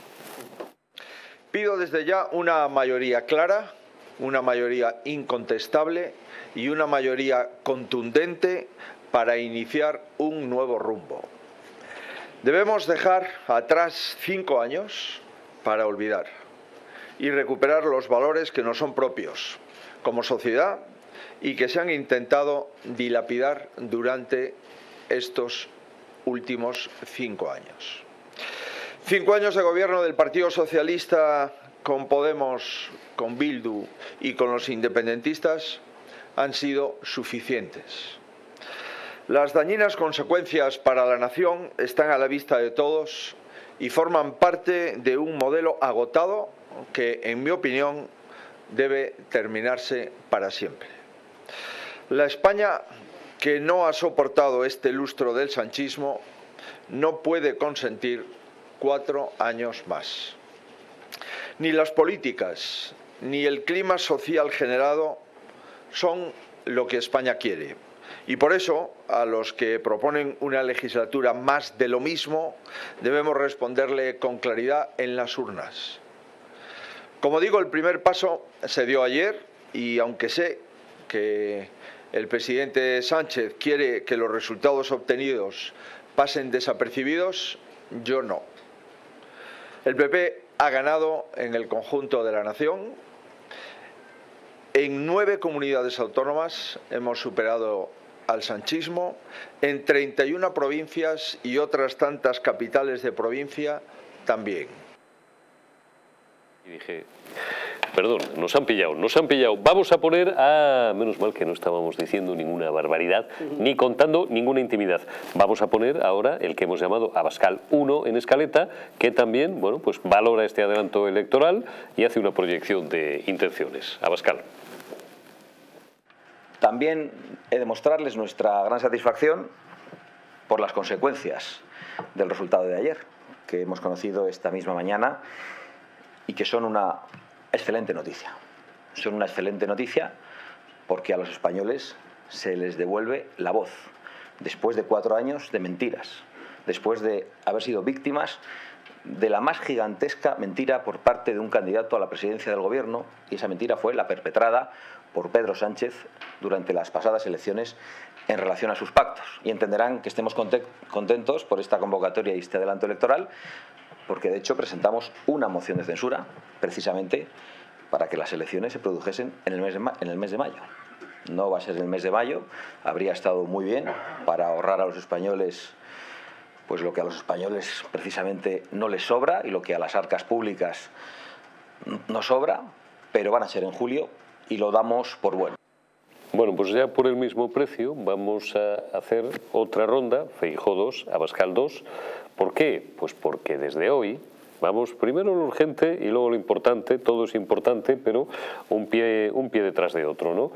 S8: Pido desde ya una mayoría clara, una mayoría incontestable y una mayoría contundente para iniciar un nuevo rumbo. Debemos dejar atrás 5 años para olvidar y recuperar los valores que nos son propios como sociedad y que se han intentado dilapidar durante estos últimos 5 años. 5 años de gobierno del Partido Socialista con Podemos, con Bildu y con los independentistas han sido suficientes. Las dañinas consecuencias para la nación están a la vista de todos y forman parte de un modelo agotado que, en mi opinión, debe terminarse para siempre. La España que no ha soportado este lustro del sanchismo no puede consentir 4 años más. Ni las políticas ni el clima social generado son lo que España quiere. Y por eso, a los que proponen una legislatura más de lo mismo, debemos responderle con claridad en las urnas. Como digo, el primer paso se dio ayer y aunque sé que el presidente Sánchez quiere que los resultados obtenidos pasen desapercibidos, yo no. El PP ha ganado en el conjunto de la nación. En 9 comunidades autónomas hemos superado al sanchismo en 31 provincias y otras tantas capitales de provincia también.
S1: Y dije, perdón, nos han pillado. Vamos a poner a... Menos mal que no estábamos diciendo ninguna barbaridad, ni contando ninguna intimidad. Vamos a poner ahora el que hemos llamado Abascal 1 en escaleta, que también, bueno, pues valora este adelanto electoral y hace una proyección de intenciones. Abascal.
S9: También he de mostrarles nuestra gran satisfacción por las consecuencias del resultado de ayer, que hemos conocido esta misma mañana y que son una excelente noticia. Son una excelente noticia porque a los españoles se les devuelve la voz, después de 4 años de mentiras, después de haber sido víctimas de la más gigantesca mentira por parte de un candidato a la presidencia del gobierno, y esa mentira fue la perpetrada por Pedro Sánchez durante las pasadas elecciones en relación a sus pactos. Y entenderán que estemos contentos por esta convocatoria y este adelanto electoral, porque de hecho presentamos una moción de censura precisamente para que las elecciones se produjesen en el mes de mayo. No va a ser en el mes de mayo, habría estado muy bien para ahorrar a los españoles pues lo que a los españoles precisamente no les sobra y lo que a las arcas públicas no sobra, pero van a ser en julio y lo damos por bueno.
S1: Bueno, pues ya por el mismo precio vamos a hacer otra ronda, Feijóo 2, Abascal 2. ¿Por qué? Pues porque desde hoy vamos primero lo urgente y luego lo importante. Todo es importante, pero un pie detrás de otro, ¿no?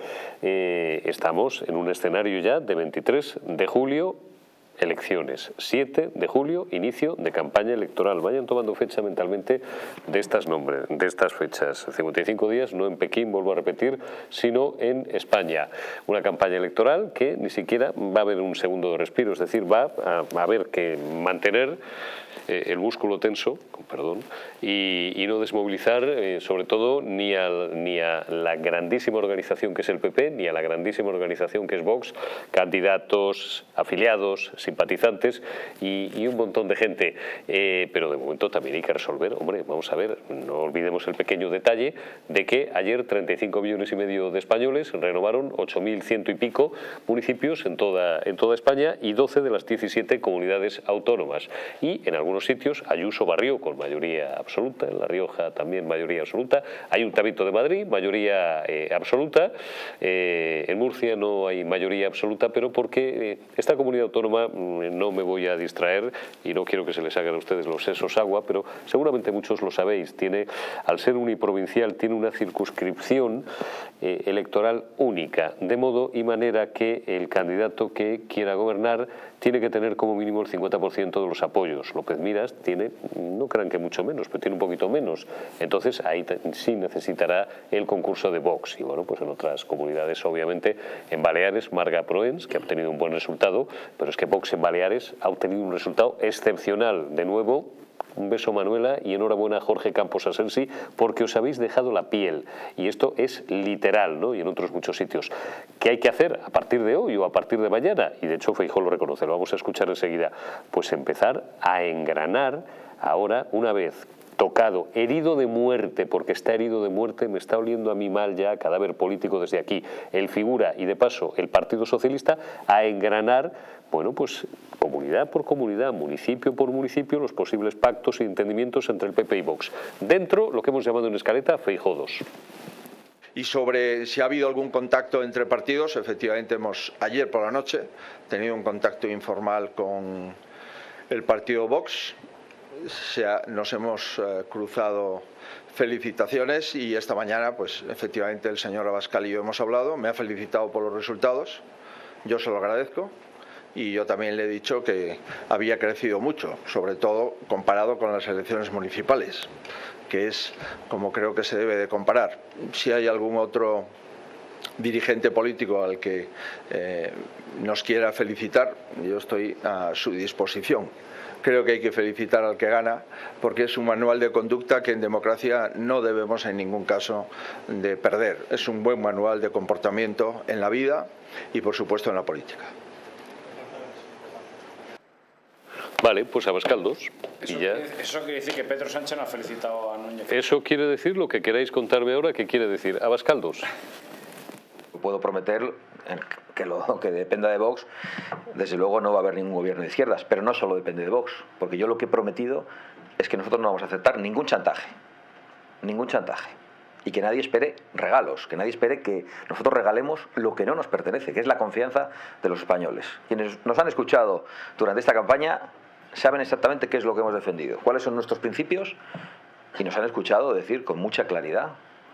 S1: Estamos en un escenario ya de 23 de julio, elecciones. 7 de julio, inicio de campaña electoral. Vayan tomando fecha mentalmente de estas fechas. 55 días, no en Pekín, vuelvo a repetir, sino en España. Una campaña electoral que ni siquiera va a haber un segundo de respiro, es decir, va a haber que mantener el músculo tenso, perdón, y no desmovilizar sobre todo ni a la grandísima organización que es el PP, ni a la grandísima organización que es Vox, candidatos, afiliados, simpatizantes y un montón de gente. Pero de momento también hay que resolver, hombre, vamos a ver, no olvidemos el pequeño detalle de que ayer 35,5 millones de españoles renovaron 8.100 y pico municipios en toda España y 12 de las 17 comunidades autónomas. Y en algunos sitios Ayuso barrió con mayoría absoluta, en La Rioja también mayoría absoluta, Ayuntamiento de Madrid mayoría absoluta, en Murcia no hay mayoría absoluta, pero porque esta comunidad autónoma, no me voy a distraer y no quiero que se les hagan a ustedes los sesos agua, pero seguramente muchos lo sabéis, al ser uniprovincial tiene una circunscripción electoral única, de modo y manera que el candidato que quiera gobernar tiene que tener como mínimo el 50% de los apoyos. López Miras tiene, no crean que mucho menos, pero tiene un poquito menos. Entonces ahí sí necesitará el concurso de Vox. Y bueno, pues en otras comunidades, obviamente, en Baleares, Marga Proens, que ha obtenido un buen resultado, pero es que Vox en Baleares ha obtenido un resultado excepcional. De nuevo, un beso, Manuela, y enhorabuena a Jorge Campos Asensi, porque os habéis dejado la piel. Y esto es literal, ¿no? Y en otros muchos sitios. ¿Qué hay que hacer a partir de hoy o a partir de mañana? Y de hecho Feijóo lo reconoce, lo vamos a escuchar enseguida. Pues empezar a engranar ahora, una vez tocado, herido de muerte, porque está herido de muerte, me está oliendo a mí mal ya, cadáver político desde aquí, el figura y de paso el Partido Socialista, a engranar, bueno, pues comunidad por comunidad, municipio por municipio, los posibles pactos y entendimientos entre el PP y Vox. Dentro, lo que hemos llamado en escaleta, Feijóo 2.
S8: Y sobre si ha habido algún contacto entre partidos, efectivamente ayer por la noche, tenido un contacto informal con el partido Vox. Nos hemos cruzado felicitaciones y esta mañana, pues efectivamente el señor Abascal y yo hemos hablado, me ha felicitado por los resultados, yo se lo agradezco. Y yo también le he dicho que había crecido mucho, sobre todo comparado con las elecciones municipales, que es como creo que se debe de comparar. Si hay algún otro dirigente político al que nos quiera felicitar, yo estoy a su disposición. Creo que hay que felicitar al que gana, porque es un manual de conducta que en democracia no debemos en ningún caso de perder. Es un buen manual de comportamiento en la vida y por supuesto en la política.
S1: Vale, pues Abascal 2.
S2: Eso quiere decir que Pedro Sánchez no ha felicitado a Núñez.
S1: Eso quiere decir lo que queráis contarme ahora, ¿qué quiere decir? Abascal 2.
S9: puedo prometer que lo que dependa de Vox, desde luego no va a haber ningún gobierno de izquierdas, pero no solo depende de Vox, porque yo lo que he prometido es que nosotros no vamos a aceptar ningún chantaje, y que nadie espere regalos, que nadie espere que nosotros regalemos lo que no nos pertenece, que es la confianza de los españoles. Quienes nos han escuchado durante esta campaña saben exactamente qué es lo que hemos defendido, cuáles son nuestros principios, y nos han escuchado decir con mucha claridad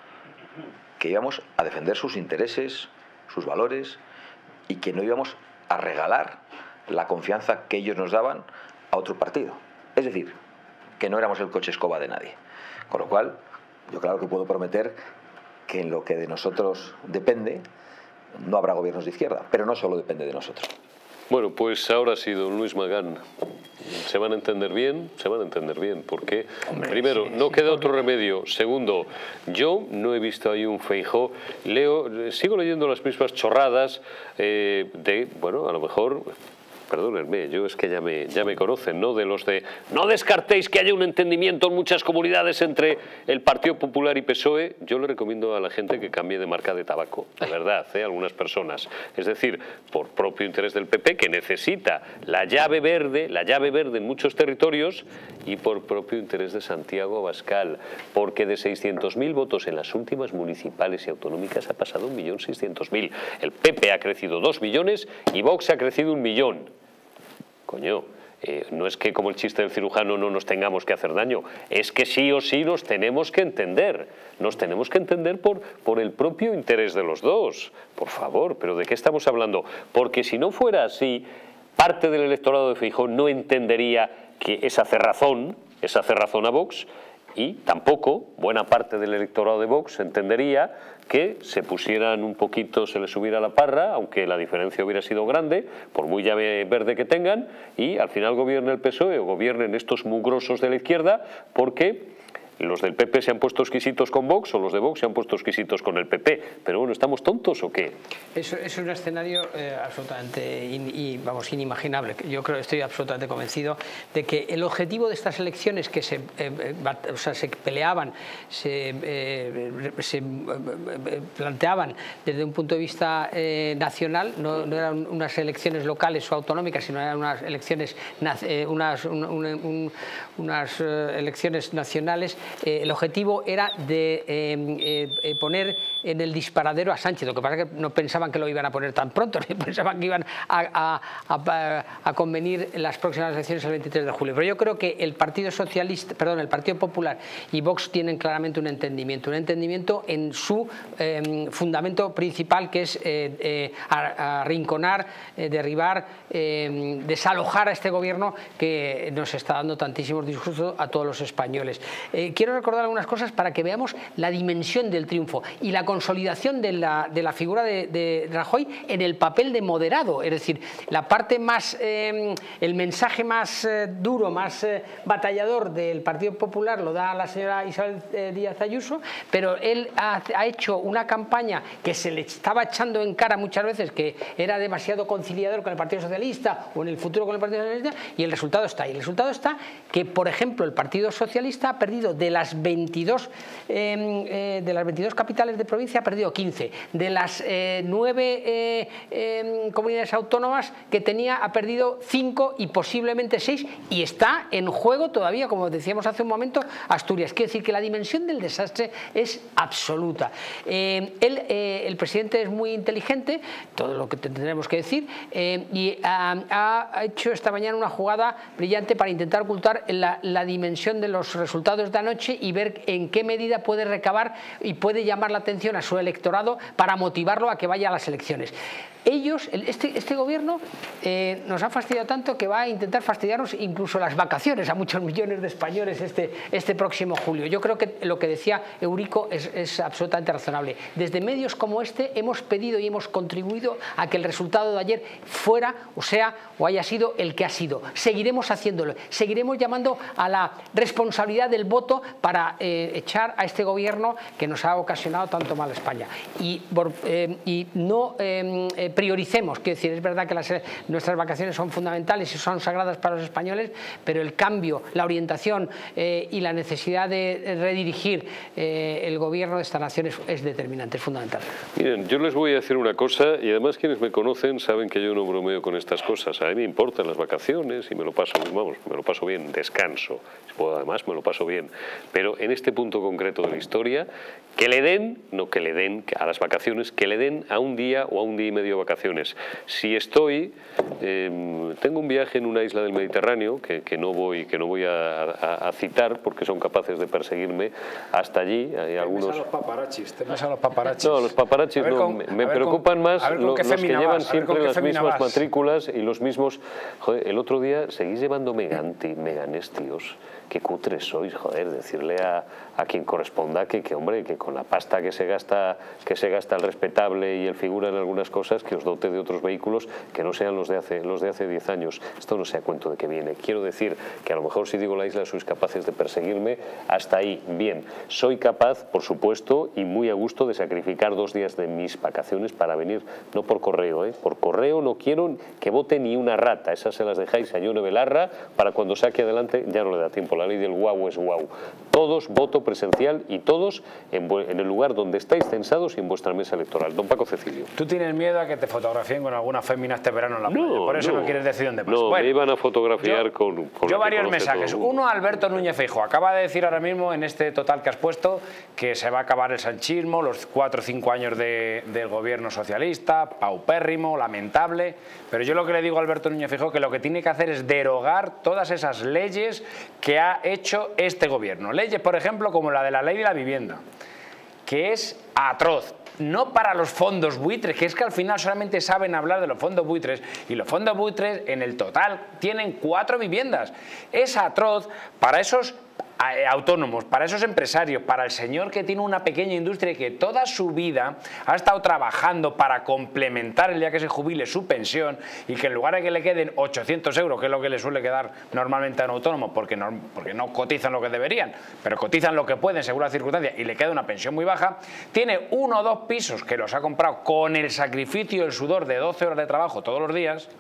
S9: que íbamos a defender sus intereses, sus valores, y que no íbamos a regalar la confianza que ellos nos daban a otro partido. Es decir, que no éramos el coche escoba de nadie. Con lo cual, yo claro que puedo prometer que en lo que de nosotros depende no habrá gobiernos de izquierda, pero no solo depende de nosotros.
S1: Bueno, pues ahora sí, don Luis Magán. ¿Se van a entender bien? Se van a entender bien, porque primero, no queda otro remedio. Segundo, yo no he visto ahí un Feijóo. Sigo leyendo las mismas chorradas bueno, a lo mejor... Perdónenme, yo es que ya me conocen, ¿no? De los de no descartéis que haya un entendimiento en muchas comunidades entre el Partido Popular y PSOE. Yo le recomiendo a la gente que cambie de marca de tabaco, de verdad, algunas personas. Es decir, por propio interés del PP, que necesita la llave verde en muchos territorios, y por propio interés de Santiago Abascal, porque de 600.000 votos en las últimas municipales y autonómicas ha pasado 1.600.000. El PP ha crecido 2 millones y Vox ha crecido 1 millón. Coño, no es que como el chiste del cirujano no nos tengamos que hacer daño, es que sí o sí nos tenemos que entender. Nos tenemos que entender por el propio interés de los dos. Por favor, ¿pero de qué estamos hablando? Porque si no fuera así, parte del electorado de Feijóo no entendería que esa cerrazón a Vox, y tampoco buena parte del electorado de Vox entendería que se pusieran un poquito, se les subiera la parra, aunque la diferencia hubiera sido grande, por muy llave verde que tengan, y al final gobierne el PSOE o gobiernen estos mugrosos de la izquierda, porque los del PP se han puesto exquisitos con Vox o los de Vox se han puesto exquisitos con el PP. Pero bueno, ¿estamos tontos o qué?
S3: Es un escenario absolutamente inimaginable. Yo estoy absolutamente convencido de que el objetivo de estas elecciones que se peleaban, se planteaban desde un punto de vista nacional, no eran unas elecciones locales o autonómicas, sino eran unas elecciones, unas elecciones nacionales. El objetivo era de poner en el disparadero a Sánchez. Lo que pasa es que no pensaban que lo iban a poner tan pronto, pensaban que iban a convenir en las próximas elecciones el 23 de julio. Pero yo creo que el Partido Popular y Vox tienen claramente un entendimiento en su fundamento principal, que es arrinconar, derribar, desalojar a este gobierno que nos está dando tantísimos disgustos a todos los españoles. Quiero recordar algunas cosas para que veamos la dimensión del triunfo y la consolidación de la figura de Rajoy en el papel de moderado. Es decir, la parte más, el mensaje más duro, más batallador del Partido Popular lo da la señora Isabel Díaz Ayuso, pero él ha hecho una campaña que se le estaba echando en cara muchas veces, que era demasiado conciliador con el Partido Socialista o en el futuro con el Partido Socialista, y el resultado está ahí. El resultado está que, por ejemplo, el Partido Socialista ha perdido de las 22 capitales de provincia, ha perdido 15. De las 9 comunidades autónomas que tenía, ha perdido 5 y posiblemente 6, y está en juego todavía, como decíamos hace un momento, Asturias. Quiere decir que la dimensión del desastre es absoluta. El presidente es muy inteligente, todo lo que tendremos que decir, y ha hecho esta mañana una jugada brillante para intentar ocultar la dimensión de los resultados de anoche y ver en qué medida puede recabar y puede llamar la atención a su electorado para motivarlo a que vaya a las elecciones. Este gobierno nos ha fastidiado tanto que va a intentar fastidiarnos incluso las vacaciones a muchos millones de españoles este próximo julio. Yo creo que lo que decía Eurico es absolutamente razonable. Desde medios como este hemos pedido y hemos contribuido a que el resultado de ayer fuera, o haya sido el que ha sido. Seguiremos haciéndolo, seguiremos llamando a la responsabilidad del voto para echar a este gobierno que nos ha ocasionado tanto mal. mal España. Y no prioricemos, quiero decir, es verdad que nuestras vacaciones son fundamentales y son sagradas para los españoles, pero el cambio, la orientación y la necesidad de redirigir el gobierno de esta nación es determinante, es fundamental.
S1: Miren, yo les voy a decir una cosa, y además quienes me conocen saben que yo no bromeo con estas cosas. A mí me importan las vacaciones y me lo paso, vamos, me lo paso bien, descanso. Además me lo paso bien. Pero en este punto concreto de la historia, que le den, no que le den a las vacaciones, que le den a un día o a un día y medio de vacaciones. Si estoy, tengo un viaje en una isla del Mediterráneo que no voy a citar porque son capaces de perseguirme hasta allí. Hay algunos...
S2: Temes a los paparachis, temes a los paparachis.
S1: No, los paparachis no, me preocupan más los que llevan siempre las mismas matrículas y los mismos... Joder, el otro día seguís llevando Meganes, tíos. Qué cutres sois, joder, decirle a quien corresponda que hombre, que con la pasta que se gasta el respetable y el figura en algunas cosas, que os dote de otros vehículos que no sean los de hace 10 años. Esto no sé a cuento de qué viene. Quiero decir que a lo mejor si digo la isla sois capaces de perseguirme, hasta ahí, bien. Soy capaz, por supuesto, y muy a gusto de sacrificar 2 días de mis vacaciones para venir, no por correo, por correo no quiero que vote ni una rata, esas se las dejáis a Yone Belarra para cuando saque adelante, ya no le da tiempo. La ley del guau es guau. Todos voto presencial y todos en el lugar donde estáis censados y en vuestra mesa electoral. Don Paco Cecilio.
S2: Tú tienes miedo a que te fotografíen con alguna fémina este verano en la playa, por eso no quieres decir dónde vas.
S1: No, bueno, me iban a fotografiar con
S2: varios mensajes. Uno, Alberto Núñez Feijóo. Acaba de decir ahora mismo en este total que has puesto que se va a acabar el sanchismo, los 4 o 5 años del gobierno socialista, paupérrimo, lamentable. Pero yo lo que le digo a Alberto Núñez Feijóo que lo que tiene que hacer es derogar todas esas leyes que ha hecho este gobierno. Leyes, por ejemplo, como la de la ley de la vivienda, que es atroz. No para los fondos buitres, que es que al final solamente saben hablar de los fondos buitres, y los fondos buitres en el total tienen 4 viviendas. Es atroz para esos autónomos, para esos empresarios, para el señor que tiene una pequeña industria y que toda su vida ha estado trabajando para complementar el día que se jubile su pensión, y que en lugar de que le queden 800 euros, que es lo que le suele quedar normalmente a un autónomo, porque no cotizan lo que deberían, pero cotizan lo que pueden según las circunstancias, y le queda una pensión muy baja, tiene 1 o 2 pisos que los ha comprado con el sacrificio y el sudor de 12 horas de trabajo todos los días,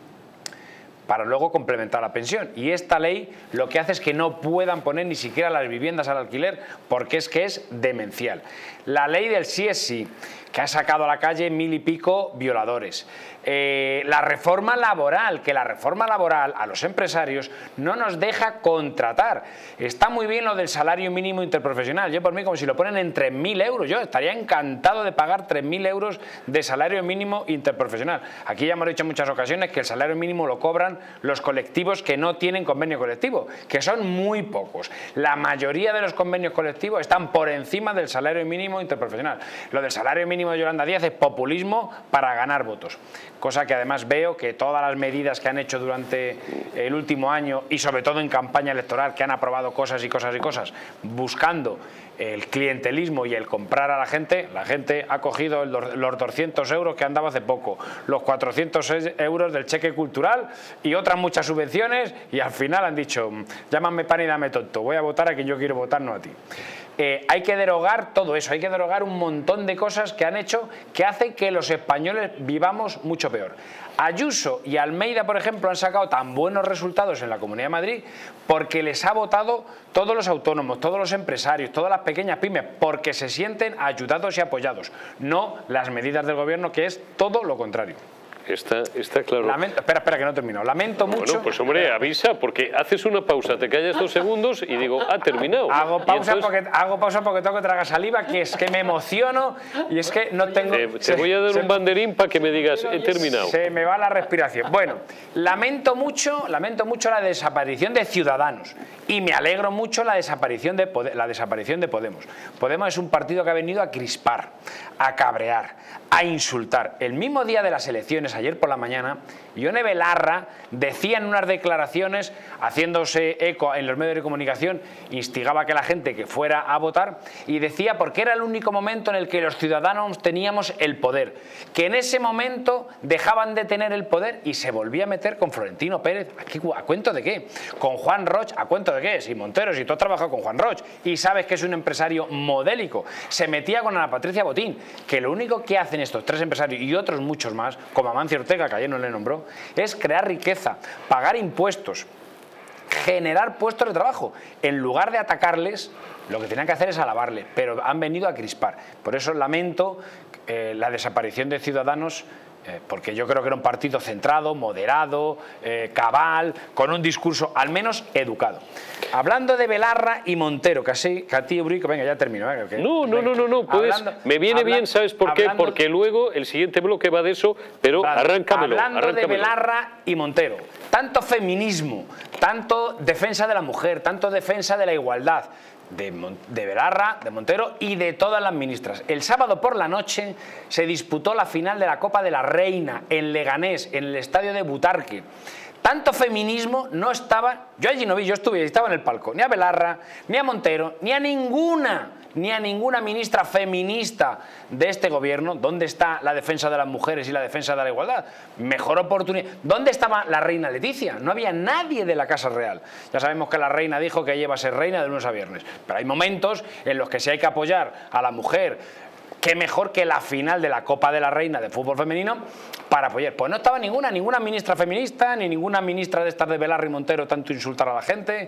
S2: para luego complementar la pensión. Y esta ley lo que hace es que no puedan poner ni siquiera las viviendas al alquiler, porque es que es demencial. La ley del sí es sí, que ha sacado a la calle 1000 y pico violadores. La reforma laboral, que la reforma laboral a los empresarios no nos deja contratar. Está muy bien lo del salario mínimo interprofesional. Yo por mí, como si lo ponen en 3.000 euros, yo estaría encantado de pagar 3.000 euros de salario mínimo interprofesional. Aquí ya hemos dicho en muchas ocasiones que el salario mínimo lo cobran los colectivos que no tienen convenio colectivo, que son muy pocos. La mayoría de los convenios colectivos están por encima del salario mínimo interprofesional. Lo del salario mínimo de Yolanda Díaz es populismo para ganar votos. Cosa que además veo que todas las medidas que han hecho durante el último año, y sobre todo en campaña electoral, que han aprobado cosas y cosas y cosas, buscando el clientelismo y el comprar a la gente ha cogido los 200 euros que han dado hace poco, los 400 euros del cheque cultural y otras muchas subvenciones, y al final han dicho, llámame pan y dame tonto, voy a votar a quien yo quiero votar, no a ti. Hay que derogar todo eso, hay que derogar un montón de cosas que han hecho que hacen que los españoles vivamos mucho peor. Ayuso y Almeida, por ejemplo, han sacado tan buenos resultados en la Comunidad de Madrid porque les ha votado todos los autónomos, todos los empresarios, todas las pequeñas pymes, porque se sienten ayudados y apoyados, no las medidas del gobierno, que es todo lo contrario.
S1: Está claro.
S2: Espera, que no he terminado. Lamento mucho.
S1: Bueno, pues hombre, avisa, porque haces una pausa, te callas 2 segundos y digo, ha terminado.
S2: Hago pausa porque tengo que tragar saliva, que es que me emociono y es que no tengo...
S1: Te voy a dar un banderín para que me digas, he terminado.
S2: Se me va la respiración. Bueno, lamento mucho la desaparición de Ciudadanos, y me alegro mucho la desaparición de Podemos. Podemos es un partido que ha venido a crispar, a cabrear, a insultar. El mismo día de las elecciones, ayer por la mañana, Ione Belarra decía en unas declaraciones, haciéndose eco en los medios de comunicación, instigaba a que la gente que fuera a votar y decía porque era el único momento en el que los ciudadanos teníamos el poder, que en ese momento dejaban de tener el poder y se volvía a meter con Florentino Pérez. ¿A cuento de qué? Con Juan Roig, ¿a cuento de qué? Si Montero, si tú has trabajado con Juan Roig y sabes que es un empresario modélico, se metía con Ana Patricia Botín, que lo único que hacen estos tres empresarios y otros muchos más, como Amancio Ortega, que ayer no le nombró, es crear riqueza, pagar impuestos, generar puestos de trabajo. En lugar de atacarles, lo que tenían que hacer es alabarle, pero han venido a crispar. Por eso lamento la desaparición de Ciudadanos, porque yo creo que era un partido centrado, moderado, cabal, con un discurso al menos educado. Hablando de Belarra y Montero, que a ti, Eurico, venga, ya termino.
S1: No, puedes, me viene bien, ¿sabes por qué? Porque luego el siguiente bloque va de eso, pero arráncamelo.
S2: Hablando de Belarra y Montero, tanto feminismo, tanto defensa de la mujer, tanto defensa de la igualdad, de Belarra, de Montero y de todas las ministras. El sábado por la noche se disputó la final de la Copa de la Reina en Leganés, en el estadio de Butarque. Tanto feminismo no estaba, yo allí no vi, yo estuve, estaba en el palco, ni a Belarra, ni a Montero, ni a ninguna ministra feminista de este gobierno. ¿Dónde está la defensa de las mujeres y la defensa de la igualdad? Mejor oportunidad. ¿Dónde estaba la reina Leticia? No había nadie de la Casa Real. Ya sabemos que la reina dijo que ella iba a ser reina de lunes a viernes, pero hay momentos en los que si hay que apoyar a la mujer, qué mejor que la final de la Copa de la Reina de fútbol femenino para apoyar. Pues no estaba ninguna ministra feminista, ni ninguna ministra de estas de Belarra y Montero tanto insultar a la gente.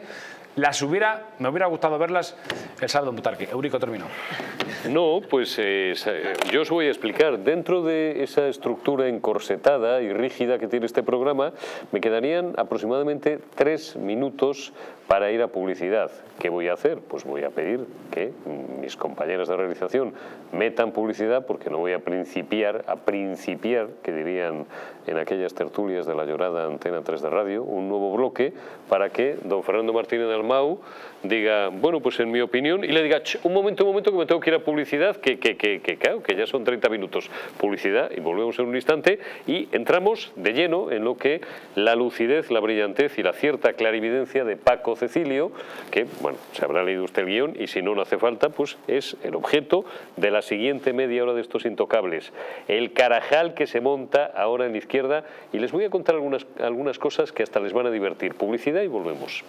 S2: Me hubiera gustado verlas el sábado en Butarque. Eurico, terminó.
S1: No, pues yo os voy a explicar. Dentro de esa estructura encorsetada y rígida que tiene este programa, me quedarían aproximadamente 3 minutos para ir a publicidad. ¿Qué voy a hacer? Pues voy a pedir que mis compañeras de realización metan publicidad, porque no voy a principiar, que dirían en aquellas tertulias de la llorada Antena 3 de radio, un nuevo bloque para que don Fernando Martínez de Almau diga, bueno, pues en mi opinión, y le diga, un momento que me tengo que ir a publicidad, claro, que ya son 30 minutos. Publicidad, y volvemos en un instante, y entramos de lleno en lo que la lucidez, la brillantez y la cierta clarividencia de Paco Cecilio, que, bueno, se habrá leído usted el guión, y si no, no hace falta, pues es el objeto de la siguiente media hora de estos intocables. El carajal que se monta ahora en la izquierda, y les voy a contar algunas cosas que hasta les van a divertir. Publicidad y volvemos.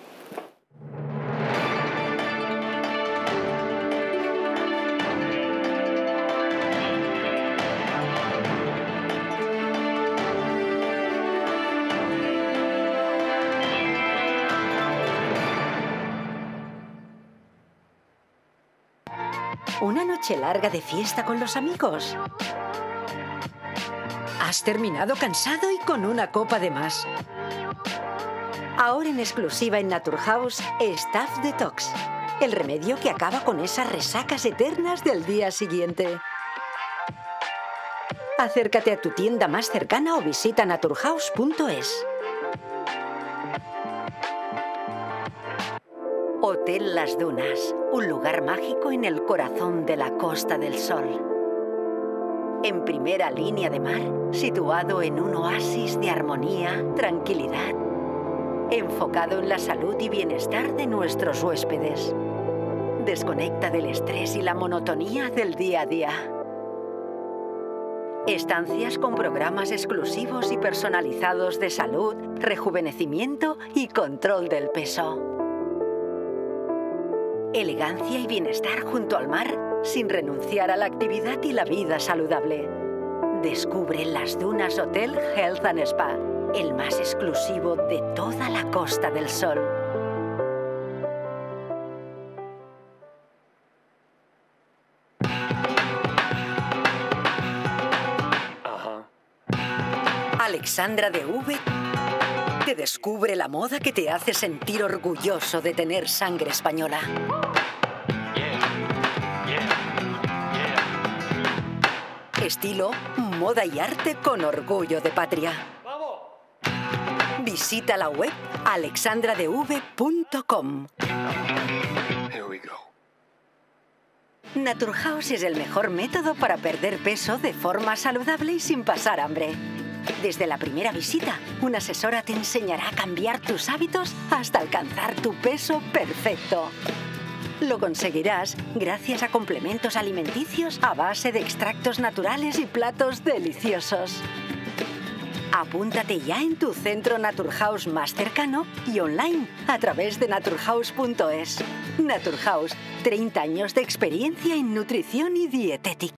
S7: ¿Una noche larga de fiesta con los amigos? ¿Has terminado cansado y con una copa de más? Ahora en exclusiva en Naturhaus, Staph Detox, el remedio que acaba con esas resacas eternas del día siguiente. Acércate a tu tienda más cercana o visita naturhaus.es. Hotel Las Dunas, un lugar mágico en el corazón de la Costa del Sol. En primera línea de mar, situado en un oasis de armonía, tranquilidad, enfocado en la salud y bienestar de nuestros huéspedes. Desconecta del estrés y la monotonía del día a día. Estancias con programas exclusivos y personalizados de salud, rejuvenecimiento y control del peso. Elegancia y bienestar junto al mar, sin renunciar a la actividad y la vida saludable. Descubre Las Dunas Hotel Health and Spa, el más exclusivo de toda la Costa del Sol. Alexandra de V te descubre la moda que te hace sentir orgulloso de tener sangre española. Estilo, moda y arte con orgullo de patria. Visita la web alexandradev.com. Naturhaus es el mejor método para perder peso de forma saludable y sin pasar hambre. Desde la primera visita, una asesora te enseñará a cambiar tus hábitos hasta alcanzar tu peso perfecto. Lo conseguirás gracias a complementos alimenticios a base de extractos naturales y platos deliciosos. Apúntate ya en tu centro Naturhaus más cercano y online a través de naturhaus.es. Naturhaus, 30 años de experiencia en nutrición y dietética.